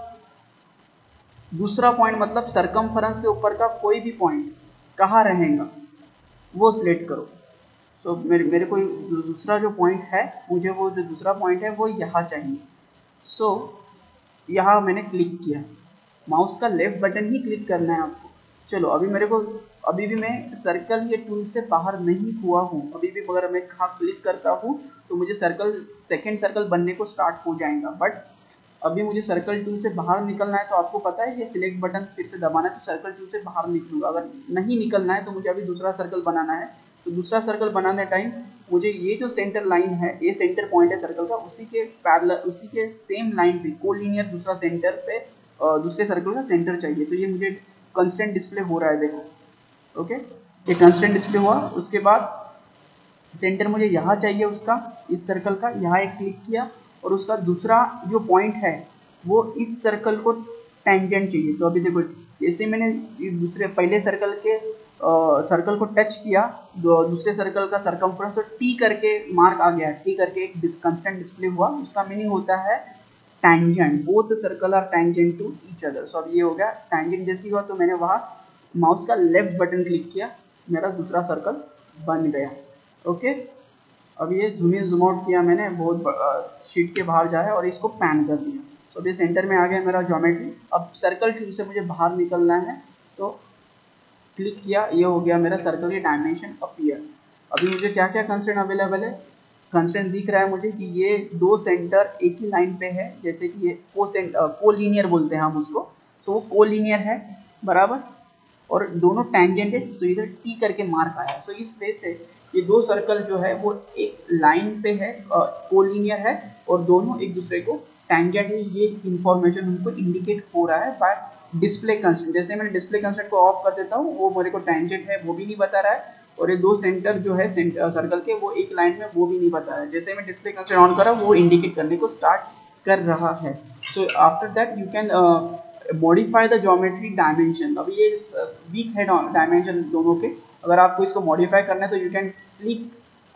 दूसरा पॉइंट मतलब सरकमफरेंस के ऊपर का कोई भी पॉइंट कहाँ रहेगा वो सिलेक्ट करो। सो so, मेरे मेरे को दूसरा जो पॉइंट है, मुझे वो जो दूसरा पॉइंट है वो यहाँ चाहिए। सो so, यहाँ मैंने क्लिक किया, माउस का लेफ्ट बटन ही क्लिक करना है आपको। चलो अभी मेरे को अभी भी मैं सर्कल ये टूल से बाहर नहीं हुआ हूँ। अभी भी अगर मैं कहाँ क्लिक करता हूँ तो मुझे सर्कल सेकंड सर्कल बनने को स्टार्ट हो जाएगा। बट अभी मुझे सर्कल टूल से बाहर निकलना है। तो आपको पता है ये सिलेक्ट बटन फिर से दबाना है तो सर्कल टूल से बाहर निकलूँगा। अगर नहीं निकलना है तो मुझे अभी दूसरा सर्कल बनाना है। तो दूसरा सर्कल बनाने टाइम मुझे ये जो सेंटर लाइन है, ये सेंटर पॉइंट है सर्कल का, उसी के पैरेलल, उसी के सेम लाइन पे कोलिनियर दूसरा सेंटर पे दूसरे सर्कल का सेंटर चाहिए। तो ये मुझे कंस्टेंट डिस्प्ले हो रहा है, देखो। ओके, ये कंस्टेंट डिस्प्ले हुआ। उसके बाद सेंटर मुझे यहाँ चाहिए उसका, इस सर्कल का। यहाँ एक क्लिक किया और उसका दूसरा जो पॉइंट है वो इस सर्कल को टेंजेंट चाहिए। तो अभी देखो, जैसे मैंने दूसरे पहले सर्कल के सर्कल uh, को टच किया, दूसरे सर्कल का सरकमफ्रेंस, तो टी करके मार्क आ गया। टी करके एक कंस्टेंट डिस्प्ले हुआ। उसका मीनिंग होता है tangent, both circle are tangent to each other. So अब ये हो गया टैंजेंट जैसी हुआ। तो मैंने वहाँ माउस का लेफ्ट बटन क्लिक किया, मेरा दूसरा सर्कल बन गया। ओके, अब ये जूम इन जूम आउट किया मैंने, बहुत शीट के बाहर जाए और इसको पैन कर दिया। तो अभी सेंटर में आ गया मेरा ज्योमेट्री। अब सर्कल टूल से मुझे बाहर निकलना है तो क्लिक किया, ये हो गया मेरा सर्कल की डायमेंशन अपीयर। अभी मुझे क्या क्या कंस्ट्रेंट अवेलेबल है, कंस्ट्रेंट दिख रहा है मुझे कि ये दो सेंटर एक ही लाइन पे है। जैसे कि ये को सेंट कोलिनियर बोलते हैं हम उसको। तो वो कोलिनियर है बराबर, और दोनों टैंजेंट है। सो इधर टी करके मार्क आया। सो इस वे से ये दो सर्कल जो है वो एक लाइन पे है, कोलिनियर है, और दोनों एक दूसरे को टैंजेंट है। ये इंफॉर्मेशन हमको इंडिकेट हो रहा है बाय डिस्प्ले कंस्ट्रेंट। जैसे मैंने डिस्प्ले कंस्ट्रेंट को ऑफ कर देता हूँ, वो मेरे को टैंजेंट है वो भी नहीं बता रहा है, और ये दो सेंटर जो है सर्कल के वो एक लाइन में वो भी नहीं बता रहा है। जैसे मैं डिस्प्ले कंस्ट्रेंट ऑन करा वो इंडिकेट करने को स्टार्ट कर रहा है। So after that you can modify the geometry dimension. अभी ये वीक है डायमेंशन दोनों के। अगर आपको इसको मॉडिफाई करना है तो you can click,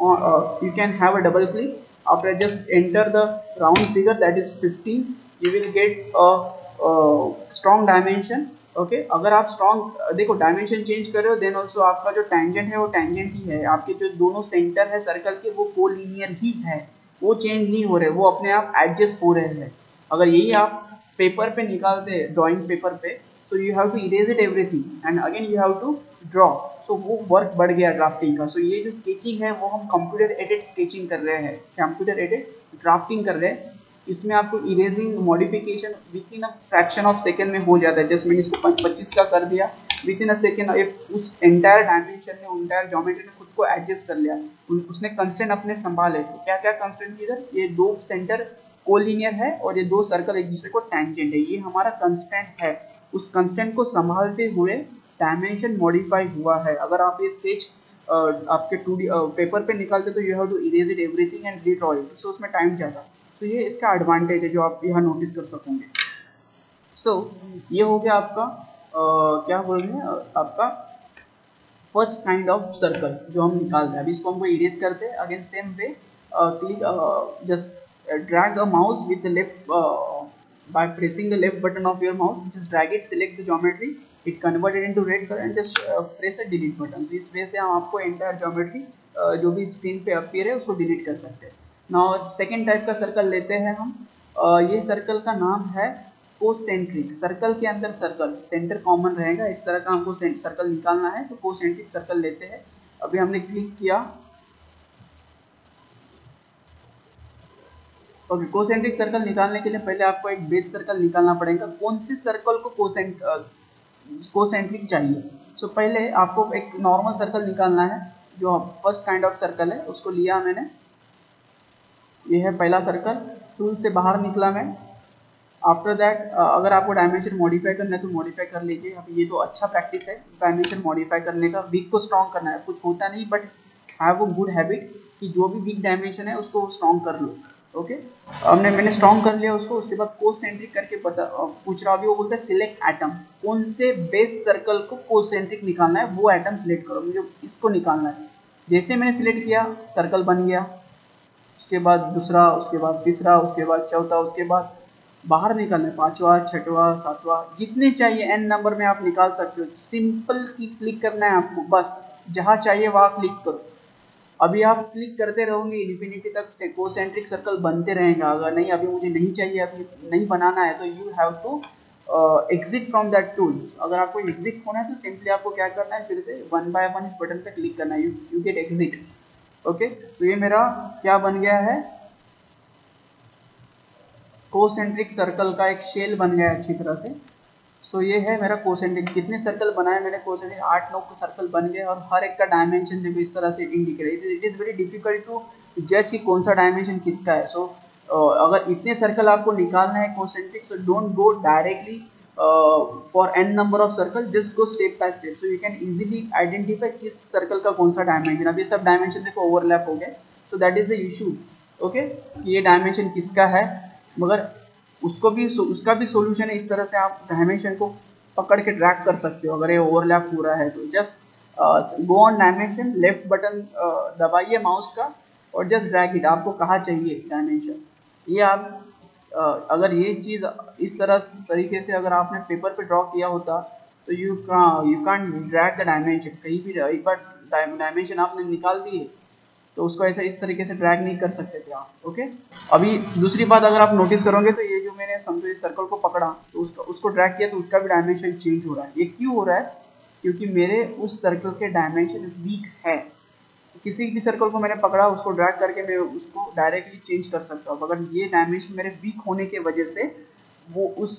you can have a double click. After just enter the round figure that is fifteen, you will get a strong dimension. Okay, अगर आप स्ट्रॉन्ग देखो डायमेंशन चेंज कर रहे हो देन ऑल्सो आपका जो टैंजेंट है वो टैंजेंट ही है। आपके जो दोनों सेंटर है सर्कल के वो कोलिनियर ही है, वो चेंज नहीं हो रहे, वो अपने आप एडजस्ट हो रहे हैं। अगर यही आप पेपर पे निकालते ड्राइंग पेपर पे, so you have to erase it everything and again you have to draw. So वो वर्क बढ़ गया ड्राफ्टिंग का। सो so, ये जो स्केचिंग है वो हम कंप्यूटर एडेड स्केचिंग कर रहे हैं, कंप्यूटर एडेड ड्राफ्टिंग कर रहे हैं। इसमें आपको erasing modification within a fraction of second में हो जाता है। जस्ट मैंने इसको पच्चीस का कर दिया, विद इन अ सेकेंड उस एंटायर डायमेंशन ने, एंटायर ज्योमेट्री ने खुद को एडजस्ट कर लिया। उसने कंस्टेंट अपने संभाले। तो क्या क्या कंस्टेंट इधर, ये दो सेंटर कोलिनियर है और ये दो सर्कल एक दूसरे को टैंजेंट है, ये हमारा कंस्टेंट है। उस कंस्टेंट को संभालते हुए डायमेंशन मॉडिफाई हुआ है। अगर आप ये स्केच आपके टू डी पेपर पे निकालते तो you have to erase it everything and redraw it, so उसमें टाइम जाता। तो ये इसका एडवांटेज है जो आप यहाँ नोटिस कर सकोगे। सो so, ये हो गया आपका uh, क्या बोल रहे हैं, आपका फर्स्ट काइंड ऑफ सर्कल जो हम निकाल रहे हैं। अभी इसको हमको इरेज करते हैं। Again same way, click just drag a mouse with the left uh, by pressing the left button of your mouse, just drag it, select the geometry, it converted into red color and just uh, press a delete button। so इस way से हम आपको entire geometry uh, जो भी screen पे appear है उसको delete कर सकते हैं। नाउ सेकेंड टाइप का सर्कल लेते हैं हम। uh, ये सर्कल का नाम है कोसेंट्रिक, सर्कल के अंदर सर्कल, सेंटर कॉमन रहेगा, इस तरह का हमको सर्कल निकालना है तो कोसेंट्रिक सर्कल लेते हैं। अभी हमने क्लिक किया, ओके। कोसेंट्रिक सर्कल निकालने के लिए पहले आपको एक बेस सर्कल निकालना पड़ेगा। कौन सी सर्कल को कोसेंट कोसेंट्रिक चाहिए? सो so, पहले आपको एक नॉर्मल सर्कल निकालना है, जो फर्स्ट काइंड ऑफ सर्कल है उसको लिया मैंने, ये है पहला सर्कल। टूल से बाहर निकला मैं। आफ्टर दैट अगर आपको डायमेंशन मॉडिफाई करना है तो मॉडिफाई कर लीजिए। अब ये तो अच्छा प्रैक्टिस है डायमेंशन मॉडिफाई करने का। वीक को स्ट्रॉन्ग करना है, कुछ होता नहीं, but have a good habit कि जो भी वीक डायमेंशन है उसको स्ट्रॉन्ग कर लो। Okay okay? हमने मैंने स्ट्रॉन्ग कर लिया उसको। उसके बाद कोसेंट्रिक करके बता पूछ रहा, अभी वो बोलता है सिलेक्ट एटम, कौन से बेस सर्कल को कोसेंट्रिक निकालना है वो एटम सिलेक्ट करो, मुझे इसको निकालना है। जैसे मैंने सिलेक्ट किया सर्कल बन गया, उसके बाद दूसरा, उसके बाद तीसरा, उसके बाद चौथा, उसके बाद बाहर निकालना है पांचवा, छठवा, सातवां, जितने चाहिए एन नंबर में आप निकाल सकते हो। सिंपल की क्लिक करना है आपको, बस जहाँ चाहिए वहाँ क्लिक करो। अभी आप क्लिक करते रहोगे इन्फिनिटी तक से कोसेंट्रिक सर्कल बनते रहेगा। अगर नहीं अभी मुझे नहीं चाहिए, अभी नहीं बनाना है, तो you have to exit from that tool. अगर आपको एग्जिट होना है तो सिंपली आपको क्या करना है, फिर से वन बाय वन इस बटन पे क्लिक करना है, you you get exit. Okay, तो ये मेरा क्या बन गया है, कोसेंट्रिक सर्कल का एक शेल बन गया है अच्छी तरह से। सो so, ये है मेरा कोसेंट्रिक। कितने सर्कल बनाए मैंने कोसेंट्रिक, आठ नौ सर्कल बन गए, और हर एक का डायमेंशन देखो इस तरह से indicate. It is very difficult to जज कि कौन सा डायमेंशन किसका है। सो so, uh, अगर इतने सर्कल आपको निकालना है concentric, so don't go directly for N number of circle, just go step by step, so you can easily identify किस सर्कल का कौन सा डायमेंशन। अब ये सब डायमेंशन देखो ओवरलैप हो गए, so that is the issue. Okay, ये डायमेंशन किसका है, मगर उसको भी उसका भी सॉल्यूशन है। इस तरह से आप डायमेंशन को पकड़ के ड्रैग कर सकते हो। अगर ये ओवरलैप हो रहा है तो just go on dimension, left button दबाइए माउस का और जस्ट ड्रैग इट। आपको कहाँ चाहिए डायमेंशन, ये आप uh, अगर ये चीज़ इस तरह तरीके से अगर आपने पेपर पे ड्रॉ किया होता तो you you can't drag the dimension. कहीं भी एक बार डायमेंशन आपने निकाल दिए तो उसको ऐसा इस तरीके से ड्रैग नहीं कर सकते थे आप। ओके, अभी दूसरी बात अगर आप नोटिस करोगे तो ये जो मैंने समझो इस सर्कल को पकड़ा तो उसका उसको ड्रैग किया तो उसका भी डायमेंशन चेंज हो रहा है। ये क्यों हो रहा है, क्योंकि मेरे उस सर्कल के डायमेंशन वीक है। किसी भी सर्कल को मैंने पकड़ा, उसको ड्रैग करके मैं उसको डायरेक्टली चेंज कर सकता हूँ। अगर ये डायमेंशन मेरे वीक होने के वजह से वो उस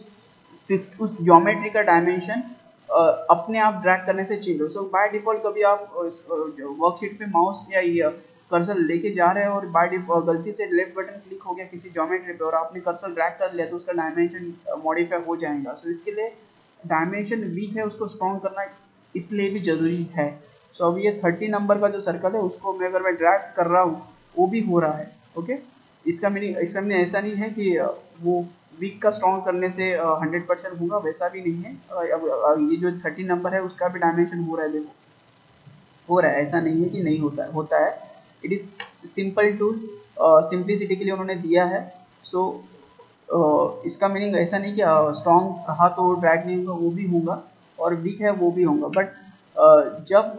उस ज्योमेट्री का डायमेंशन अपने आप ड्रैग करने से चेंज हो। सो बाय डिफॉल्ट कभी आप वर्कशीट पे माउस या कर्सर लेके जा रहे हैं और बाय डिफॉल्ट गलती से लेफ्ट बटन क्लिक हो गया किसी ज्योमेट्री पे और आपने कर्सर ड्रैग कर लिया तो उसका डायमेंशन मॉडिफाई हो जाएगा। सो so, इसके लिए डायमेंशन वीक है उसको स्ट्रॉन्ग करना इसलिए भी जरूरी है। सो so, अब ये थर्टी नंबर का जो सर्कल है उसको मैं अगर मैं ड्रैग कर रहा हूँ वो भी हो रहा है। ओके, इसका मीनिंग इसका मीनिंग ऐसा नहीं है कि वो वीक का स्ट्रॉन्ग करने से हंड्रेड परसेंट होगा, वैसा भी नहीं है। अब, अब ये जो थर्टी नंबर है उसका भी डायमेंशन हो रहा है, देखो हो रहा है, ऐसा नहीं है कि नहीं होता है, होता है। It is simple tool, simplicity के लिए उन्होंने दिया है। सो so, uh, इसका मीनिंग ऐसा नहीं कि स्ट्रॉन्ग रहा तो ड्रैग नहीं होगा, वो भी होगा, और वीक है वो भी होगा। बट uh, जब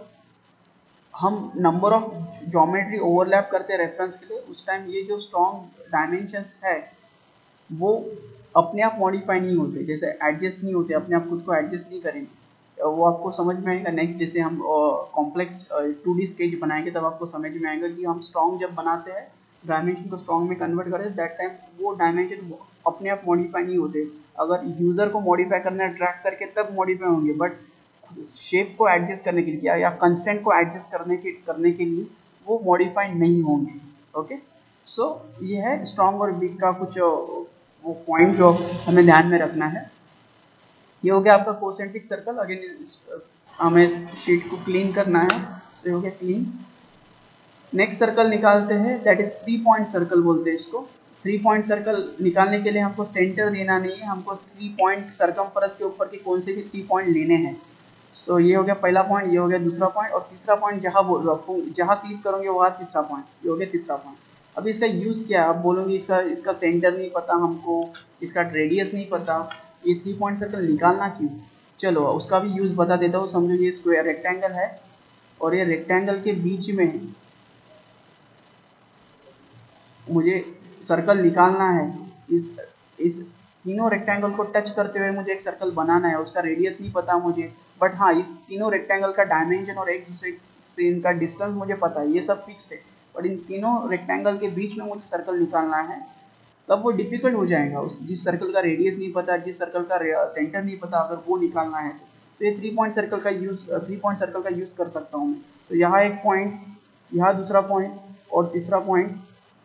हम नंबर ऑफ ज्योमेट्री ओवरलैप करते हैं रेफरेंस के लिए, उस टाइम ये जो स्ट्रॉन्ग डायमेंशंस है वो अपने आप मॉडिफाई नहीं होते, जैसे एडजस्ट नहीं होते, अपने आप खुद को एडजस्ट नहीं करेंगे। वो आपको समझ में आएगा नेक्स्ट, जैसे हम कॉम्प्लेक्स टू डी स्केच बनाएंगे तब आपको समझ में आएगा कि हम स्ट्रॉन्ग जब बनाते हैं डायमेंशन को स्ट्रॉन्ग में कन्वर्ट करते हैं, दैट टाइम वो डायमेंशन अपने आप मॉडिफाई नहीं होते। अगर यूज़र को मॉडिफाई करना है ट्रैक करके तब मॉडिफाई होंगे, बट शेप को एडजस्ट करने के लिए या, या कंस्टेंट को एडजस्ट करने के करने के लिए वो मॉडिफाई नहीं होंगे। ओके, सो ये है स्ट्रॉन्ग और वीक का कुछ वो पॉइंट जो हमें ध्यान में रखना है। ये हो गया आपका कोसेंट्रिक सर्कल। अगेन हमें शीट को क्लीन करना है, तो ये हो गया क्लीन। नेक्स्ट सर्कल निकालते हैं, that is three point circle बोलते हैं इसको। थ्री पॉइंट सर्कल निकालने के लिए हमको सेंटर देना नहीं है, हमको थ्री पॉइंट सरकमफेरेंस के ऊपर के कौन से भी थ्री पॉइंट लेने हैं। सो so, ये हो गया पहला पॉइंट, ये हो गया दूसरा पॉइंट, और तीसरा पॉइंट जहाँ रखूँ जहाँ क्लिक करोगे वहाँ तीसरा पॉइंट, ये हो गया तीसरा पॉइंट। अभी इसका यूज़ क्या है, आप बोलोगे इसका इसका सेंटर नहीं पता हमको, इसका रेडियस नहीं पता, ये थ्री पॉइंट सर्कल निकालना क्यों। चलो उसका भी यूज़ बता देता हूँ। समझो ये स्क्वायर रेक्टेंगल है और ये रेक्टेंगल के बीच में मुझे सर्कल निकालना है। इस इस तीनों रेक्टेंगल को टच करते हुए मुझे एक सर्कल बनाना है, उसका रेडियस नहीं पता मुझे, बट हाँ इस तीनों रेक्टेंगल का डायमेंशन और एक दूसरे से इनका डिस्टेंस मुझे पता है, ये सब फिक्स्ड है, बट इन तीनों रेक्टेंगल के बीच में मुझे सर्कल निकालना है, तब वो डिफिकल्ट हो जाएगा। उस जिस सर्कल का रेडियस नहीं पता, जिस सर्कल का सेंटर नहीं पता, अगर वो निकालना है तो, तो ये थ्री पॉइंट सर्कल का यूज थ्री पॉइंट सर्कल का यूज कर सकता हूँ मैं। तो यहाँ एक पॉइंट, यहाँ दूसरा पॉइंट और तीसरा पॉइंट।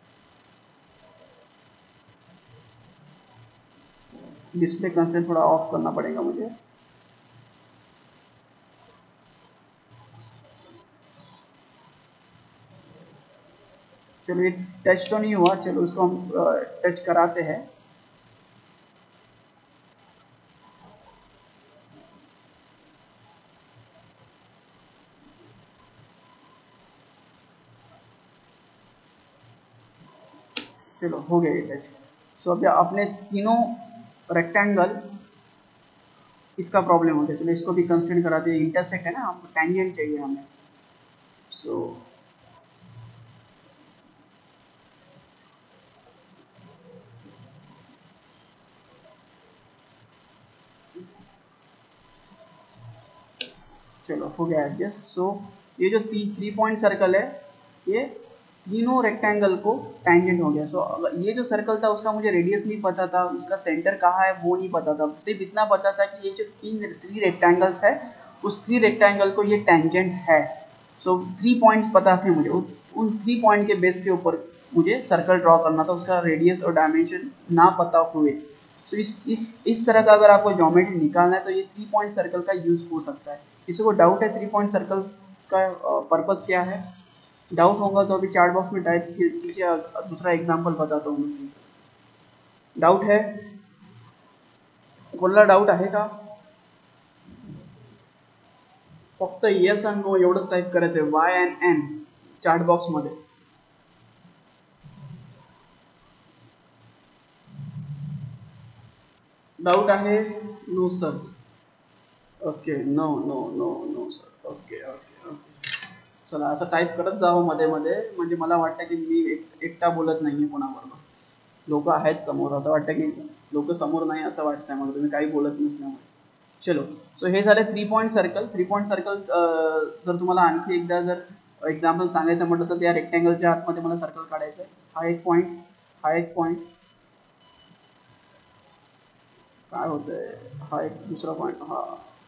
डिस्प्ले कंस्ट्रेंट थोड़ा ऑफ करना पड़ेगा मुझे। चलो ये टच तो नहीं हुआ, चलो उसको हम टच कराते हैं। चलो हो गया ये टच। सो अब अपने तीनों रेक्टेंगल, इसका प्रॉब्लम हो गया, चलो इसको भी कंस्ट्रेंट कराते हैं। इंटरसेक्ट है ना, हमको टेंजेंट चाहिए हमें। सो so, चलो हो गया एडजस्ट। सो so, ये जो थ्री पॉइंट सर्कल है, ये तीनों रेक्टेंगल को टेंजेंट हो गया। सो so, ये जो सर्कल था उसका मुझे रेडियस नहीं पता था, उसका सेंटर कहाँ है वो नहीं पता था, सिर्फ इतना पता था कि ये जो तीन थ्री रेक्टेंगल्स है, उस थ्री रेक्टेंगल को ये टेंजेंट है। सो थ्री पॉइंट्स पता थे मुझे, उन थ्री पॉइंट के बेस के ऊपर मुझे सर्कल ड्रॉ करना था, उसका रेडियस और डायमेंशन ना पता हुए। सो so, इस इस इस तरह का अगर आपको ज्योमेट्री निकालना है तो ये थ्री पॉइंट सर्कल का यूज हो सकता है। किसी को डाउट है थ्री पॉइंट सर्कल का पर्पस क्या है? डाउट होगा तो अभी चैट बॉक्स में टाइप कीजिए, दूसरा एग्जांपल बताता हूँ मैं। डाउट है? कोणाला डाउट आहे का? फक्त येस आणि नो एवढंच टाईप करायचं आहे, Y and N chat box मध्ये। डाउट आहे? No sir, okay, no no no no sir, okay okay okay. चला असं टाईप करत जावं मध्ये मध्ये, म्हणजे मला वाटतं की मी एक, एकटा बोलत नाहीये कोणाबरोबर, लोक आहेत समोर, असं वाटतं की लोक समोर नाही असं वाटतंय मला, तुम्ही काही बोलत नसल्यामुळे। चलो सो हे झालं three point circle. Three point circle जर तुम्हाला आणखी एकदा जर एक्झाम्पल सांगायचं म्हटलं तर त्या रेक्टेंगलच्या आतमध्ये मला सर्कल काढायचं आहे। हा एक पॉइंट, हा एक पॉइंट, काय होतंय, हा एक दुसरा पॉइंट, हा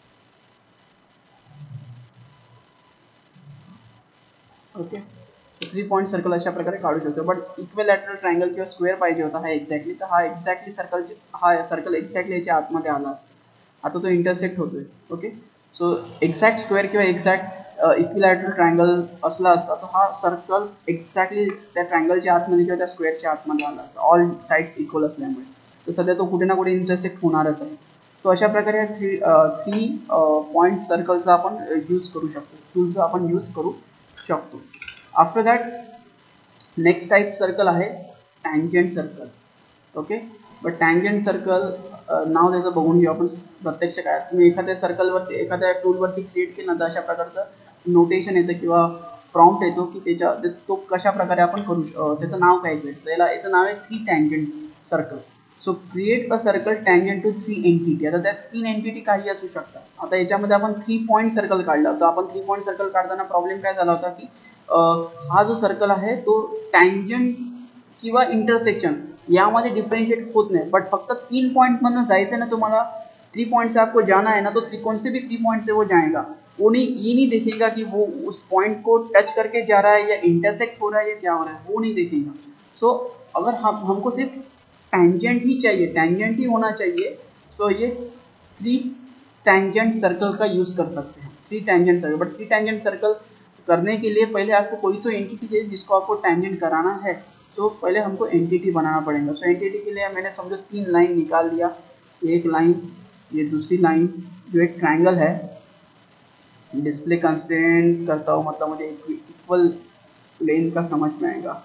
ओके। थ्री पॉइंट सर्कल अशा प्रकारे काढू शकतो, बट इक्विलॅटरल ट्रायंगल किंवा स्क्वेअर पाहिजे होता हा एक्झॅक्टली, तर हा एक्झॅक्टली सर्कल, हा सर्कल एक्झॅक्टली याच्या आतमध्ये आला असता, आता तो इंटरसेक्ट होतोय। ओके, सो एक्झॅक्ट स्क्वेअर किंवा एक्झॅक्ट इक्विलॅटरल ट्रायंगल असला असता तो हा सर्कल एक्झॅक्टली त्या ट्रायंगलच्या आतमध्ये किंवा त्या स्क्वेअरच्या आतमध्ये आला असता, ऑल साइड्स इक्वल असल्यामुळे। तर सध्या तो कुठे ना कुठे इंटरसेक्ट होणारच आहे। तो अशा प्रकारे थ्री थ्री पॉइंट सर्कलचा आपण यूज करू शकतो, टूलचा आपण यूज करू शकतो। After that next type circle आहे tangent circle. Okay, but tangent circle नाव त्याचं बघून घेऊ आपण प्रत्यक्ष काय। तुम्ही एखाद्या सर्कलवरती, एखाद्या टूलवरती क्रिएट केलं तर अशा प्रकारचं नोटेशन येतं किंवा प्रॉम्प्ट येतो की त्याच्या तो कशा प्रकारे आपण करू, त्याचं नाव काय आहे, त्याला याचं नाव आहे three tangent circle. So create a circle tangent to three entity. आता त्यात तीन एंटिटी काही असू शकतात। आता याच्यामध्ये आपण थ्री पॉइंट सर्कल काढला होता, आपण थ्री पॉइंट सर्कल काढताना प्रॉब्लेम काय झाला होता की हा जो सर्कल आहे तो टँजेंट किंवा इंटरसेक्शन यामध्ये डिफरेंशिएट होत नाही, बट फक्त तीन पॉइंट मधनं जायचं है ना तुम्हाला, थ्री पॉइंट से आपको जाना है ना, तो थ्री कौन से भी थ्री पॉइंट से वो जाएगा, वो नहीं, ये नहीं देखेगा कि वो उस पॉइंट को टच करके जा रहा है या इंटरसेक्ट हो रहा है या क्या हो रहा है, वो नहीं देखेगा। सो so, अगर हम हमको सिर्फ टैंजेंट ही चाहिए, टैंजेंट ही होना चाहिए, तो ये थ्री टैंजेंट सर्कल का यूज कर सकते हैं, three tangent circle. But three tangent circle करने के लिए पहले आपको कोई तो एंटिटी चाहिए जिसको आपको टैंजेंट कराना है, तो पहले हमको एंटिटी बनाना पड़ेगा। सो एंटिटी के लिए मैंने समझो तीन लाइन निकाल दिया, एक लाइन, ये दूसरी लाइन जो एक ट्रायंगल है, डिस्प्ले कंस्ट्रेंट करता हूँ, मतलब मुझे इक्वल लेंथ का समझ में आएगा।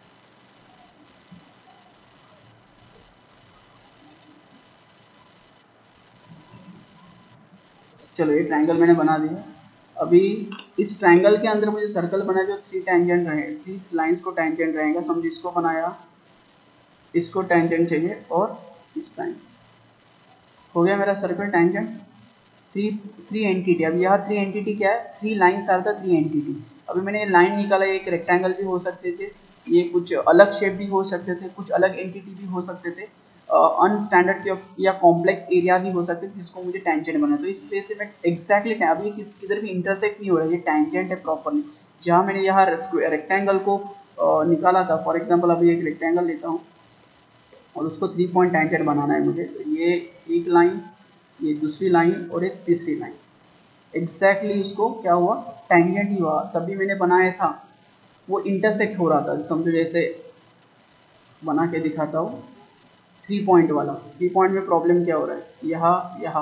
चलो ये ट्रायंगल मैंने बना दिया। अभी इस ट्रायंगल के अंदर मुझे सर्कल बना जो थ्री टैंजेंट रहे, थ्री लाइंस को टैंजेंट रहेगा। समझो इसको बनाया, इसको टैंजेंट चाहिए और इस लाइन हो गया मेरा circle tangent three three entity. अब यहाँ थ्री एंटिटी क्या है, three lines are the three entity. अभी मैंने ये लाइन निकाला, एक रेक्टेंगल भी हो सकते थे, ये कुछ अलग शेप भी हो सकते थे, कुछ अलग एंटिटी भी हो सकते थे, अनस्टैंडर्ड के या कॉम्प्लेक्स एरिया भी हो सकते थे जिसको मुझे टेंजेंट बना। तो इस वजह से मैं एक्जैक्टली अभी किस किधर भी इंटरसेक्ट नहीं हो रहा है, ये टेंजेंट है प्रॉपरली। जहाँ मैंने यहाँ रेक्टेंगल को uh, निकाला था, फॉर एग्जाम्पल अभी एक रेक्टेंगल लेता हूँ और उसको थ्री पॉइंट टेंजेंट बनाना है मुझे, तो ये एक लाइन, ये दूसरी लाइन और एक तीसरी लाइन, एग्जैक्टली exactly उसको क्या हुआ, टेंजेंट ही हुआ। तभी मैंने बनाया था, वो इंटरसेक्ट हो रहा था। समझो जैसे बना के दिखाता हूँ, थ्री पॉइंट वाला, थ्री पॉइंट में प्रॉब्लम क्या हो रहा है, यहाँ यहाँ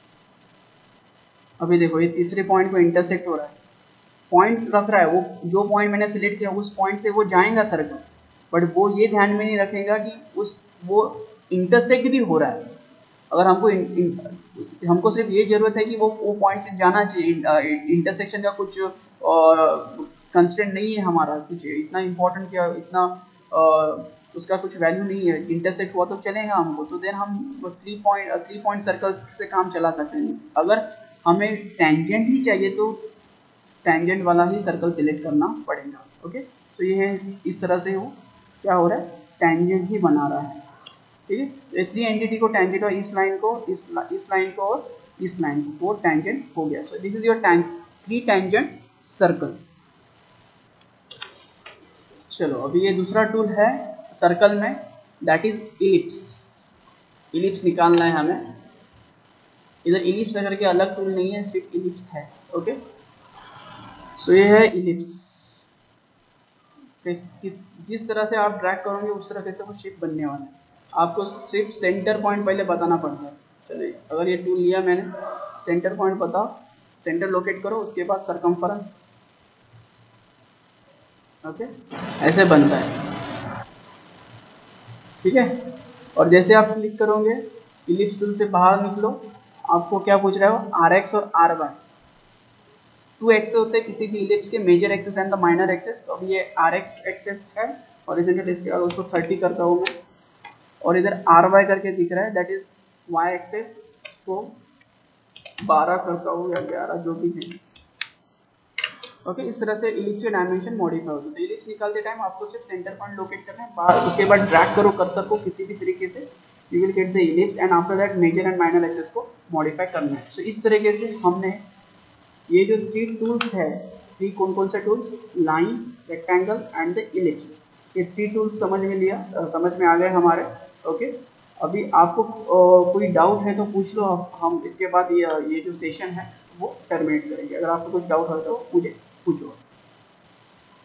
अभी देखो ये तीसरे पॉइंट को इंटरसेक्ट हो रहा है, पॉइंट रख रहा है, वो जो पॉइंट मैंने सिलेक्ट किया उस पॉइंट से वो जाएगा सर्कल, बट वो ये ध्यान में नहीं रखेगा कि उस वो इंटरसेक्ट भी हो रहा है। अगर हमको इन, इन, हमको सिर्फ ये जरूरत है कि वो वो पॉइंट से जाना चाहिए, इंटरसेक्शन का कुछ कंस्टेंट नहीं है हमारा, कुछ इतना इम्पोर्टेंट क्या, इतना आ, उसका कुछ वैल्यू नहीं है, इंटरसेक्ट हुआ तो चलेगा हमको, तो देन हम three point three point circle से काम चला सकते हैं। अगर हमें टेंजेंट ही चाहिए तो टेंजेंट वाला ही सर्कल सिलेक्ट करना पड़ेगा। ओके, सो ये है, इस तरह से वो क्या हो रहा है, टेंजेंट ही बना रहा है। ठीक है, थ्री एंटिटी को टेंजेंट और इस लाइन को इस इस लाइन को और इस लाइन को, वो टेंजेंट हो गया। So this is your tank three tangent circle. चलो अभी ये दूसरा टूल है सर्कल में, दैट इज इलिप्स। इलिप्स निकालना है हमें। इधर इलिप्स करके अलग टूल नहीं है, सिर्फ इलिप्स है। ओके, सो ये है इलिप्स। किस किस जिस तरह से आप ड्रैग करोगे उस तरह से वो शेप बनने वाला है। आपको सिर्फ सेंटर पॉइंट पहले बताना पड़ता है। चलिए, अगर ये टूल लिया मैंने, सेंटर पॉइंट बताओ, सेंटर लोकेट करो, उसके बाद सरकमफेरेंस। ओके, ऐसे बनता है। ठीक है, और जैसे आप क्लिक करोगे इलिप्स टूल से बाहर निकलो, आपको क्या पूछ रहा है, आर एक्स और आर वाई। टू एक्सेस होते हैं किसी भी इलिप्स के, major axes and the minor axes. तो अभी ये आर एक्स एक्सेस है हॉरिजॉन्टल, इसके अगर उसको थर्टी करता हूँ मैं, और इधर आर वाई करके दिख रहा है, दैट इज वाई एक्सेस को बारह करता हूँ या ग्यारह, जो भी है। ओके, इस तरह से इलिप्स के डायमेंशन मॉडिफाई होते हैं। तो इलिप्स निकालते टाइम आपको सिर्फ सेंटर पॉइंट लोकेट करना है, बाद उसके बाद ड्रैग करो कर्सर को किसी भी तरीके से, you will get the ellipse, and after that major and minor axes को मॉडिफाई करना है। सो so, इस तरीके से हमने ये जो थ्री टूल्स है, थ्री कौन कौन से tools, line, rectangle and the ellipse, ये थ्री टूल्स समझ में लिया, uh, समझ में आ गए हमारे। ओके, अभी आपको uh, कोई डाउट है तो पूछ लो, हम इसके बाद ये ये जो सेशन है वो टर्मिनेट करेंगे। अगर आपको कुछ डाउट हो तो मुझे पूछो।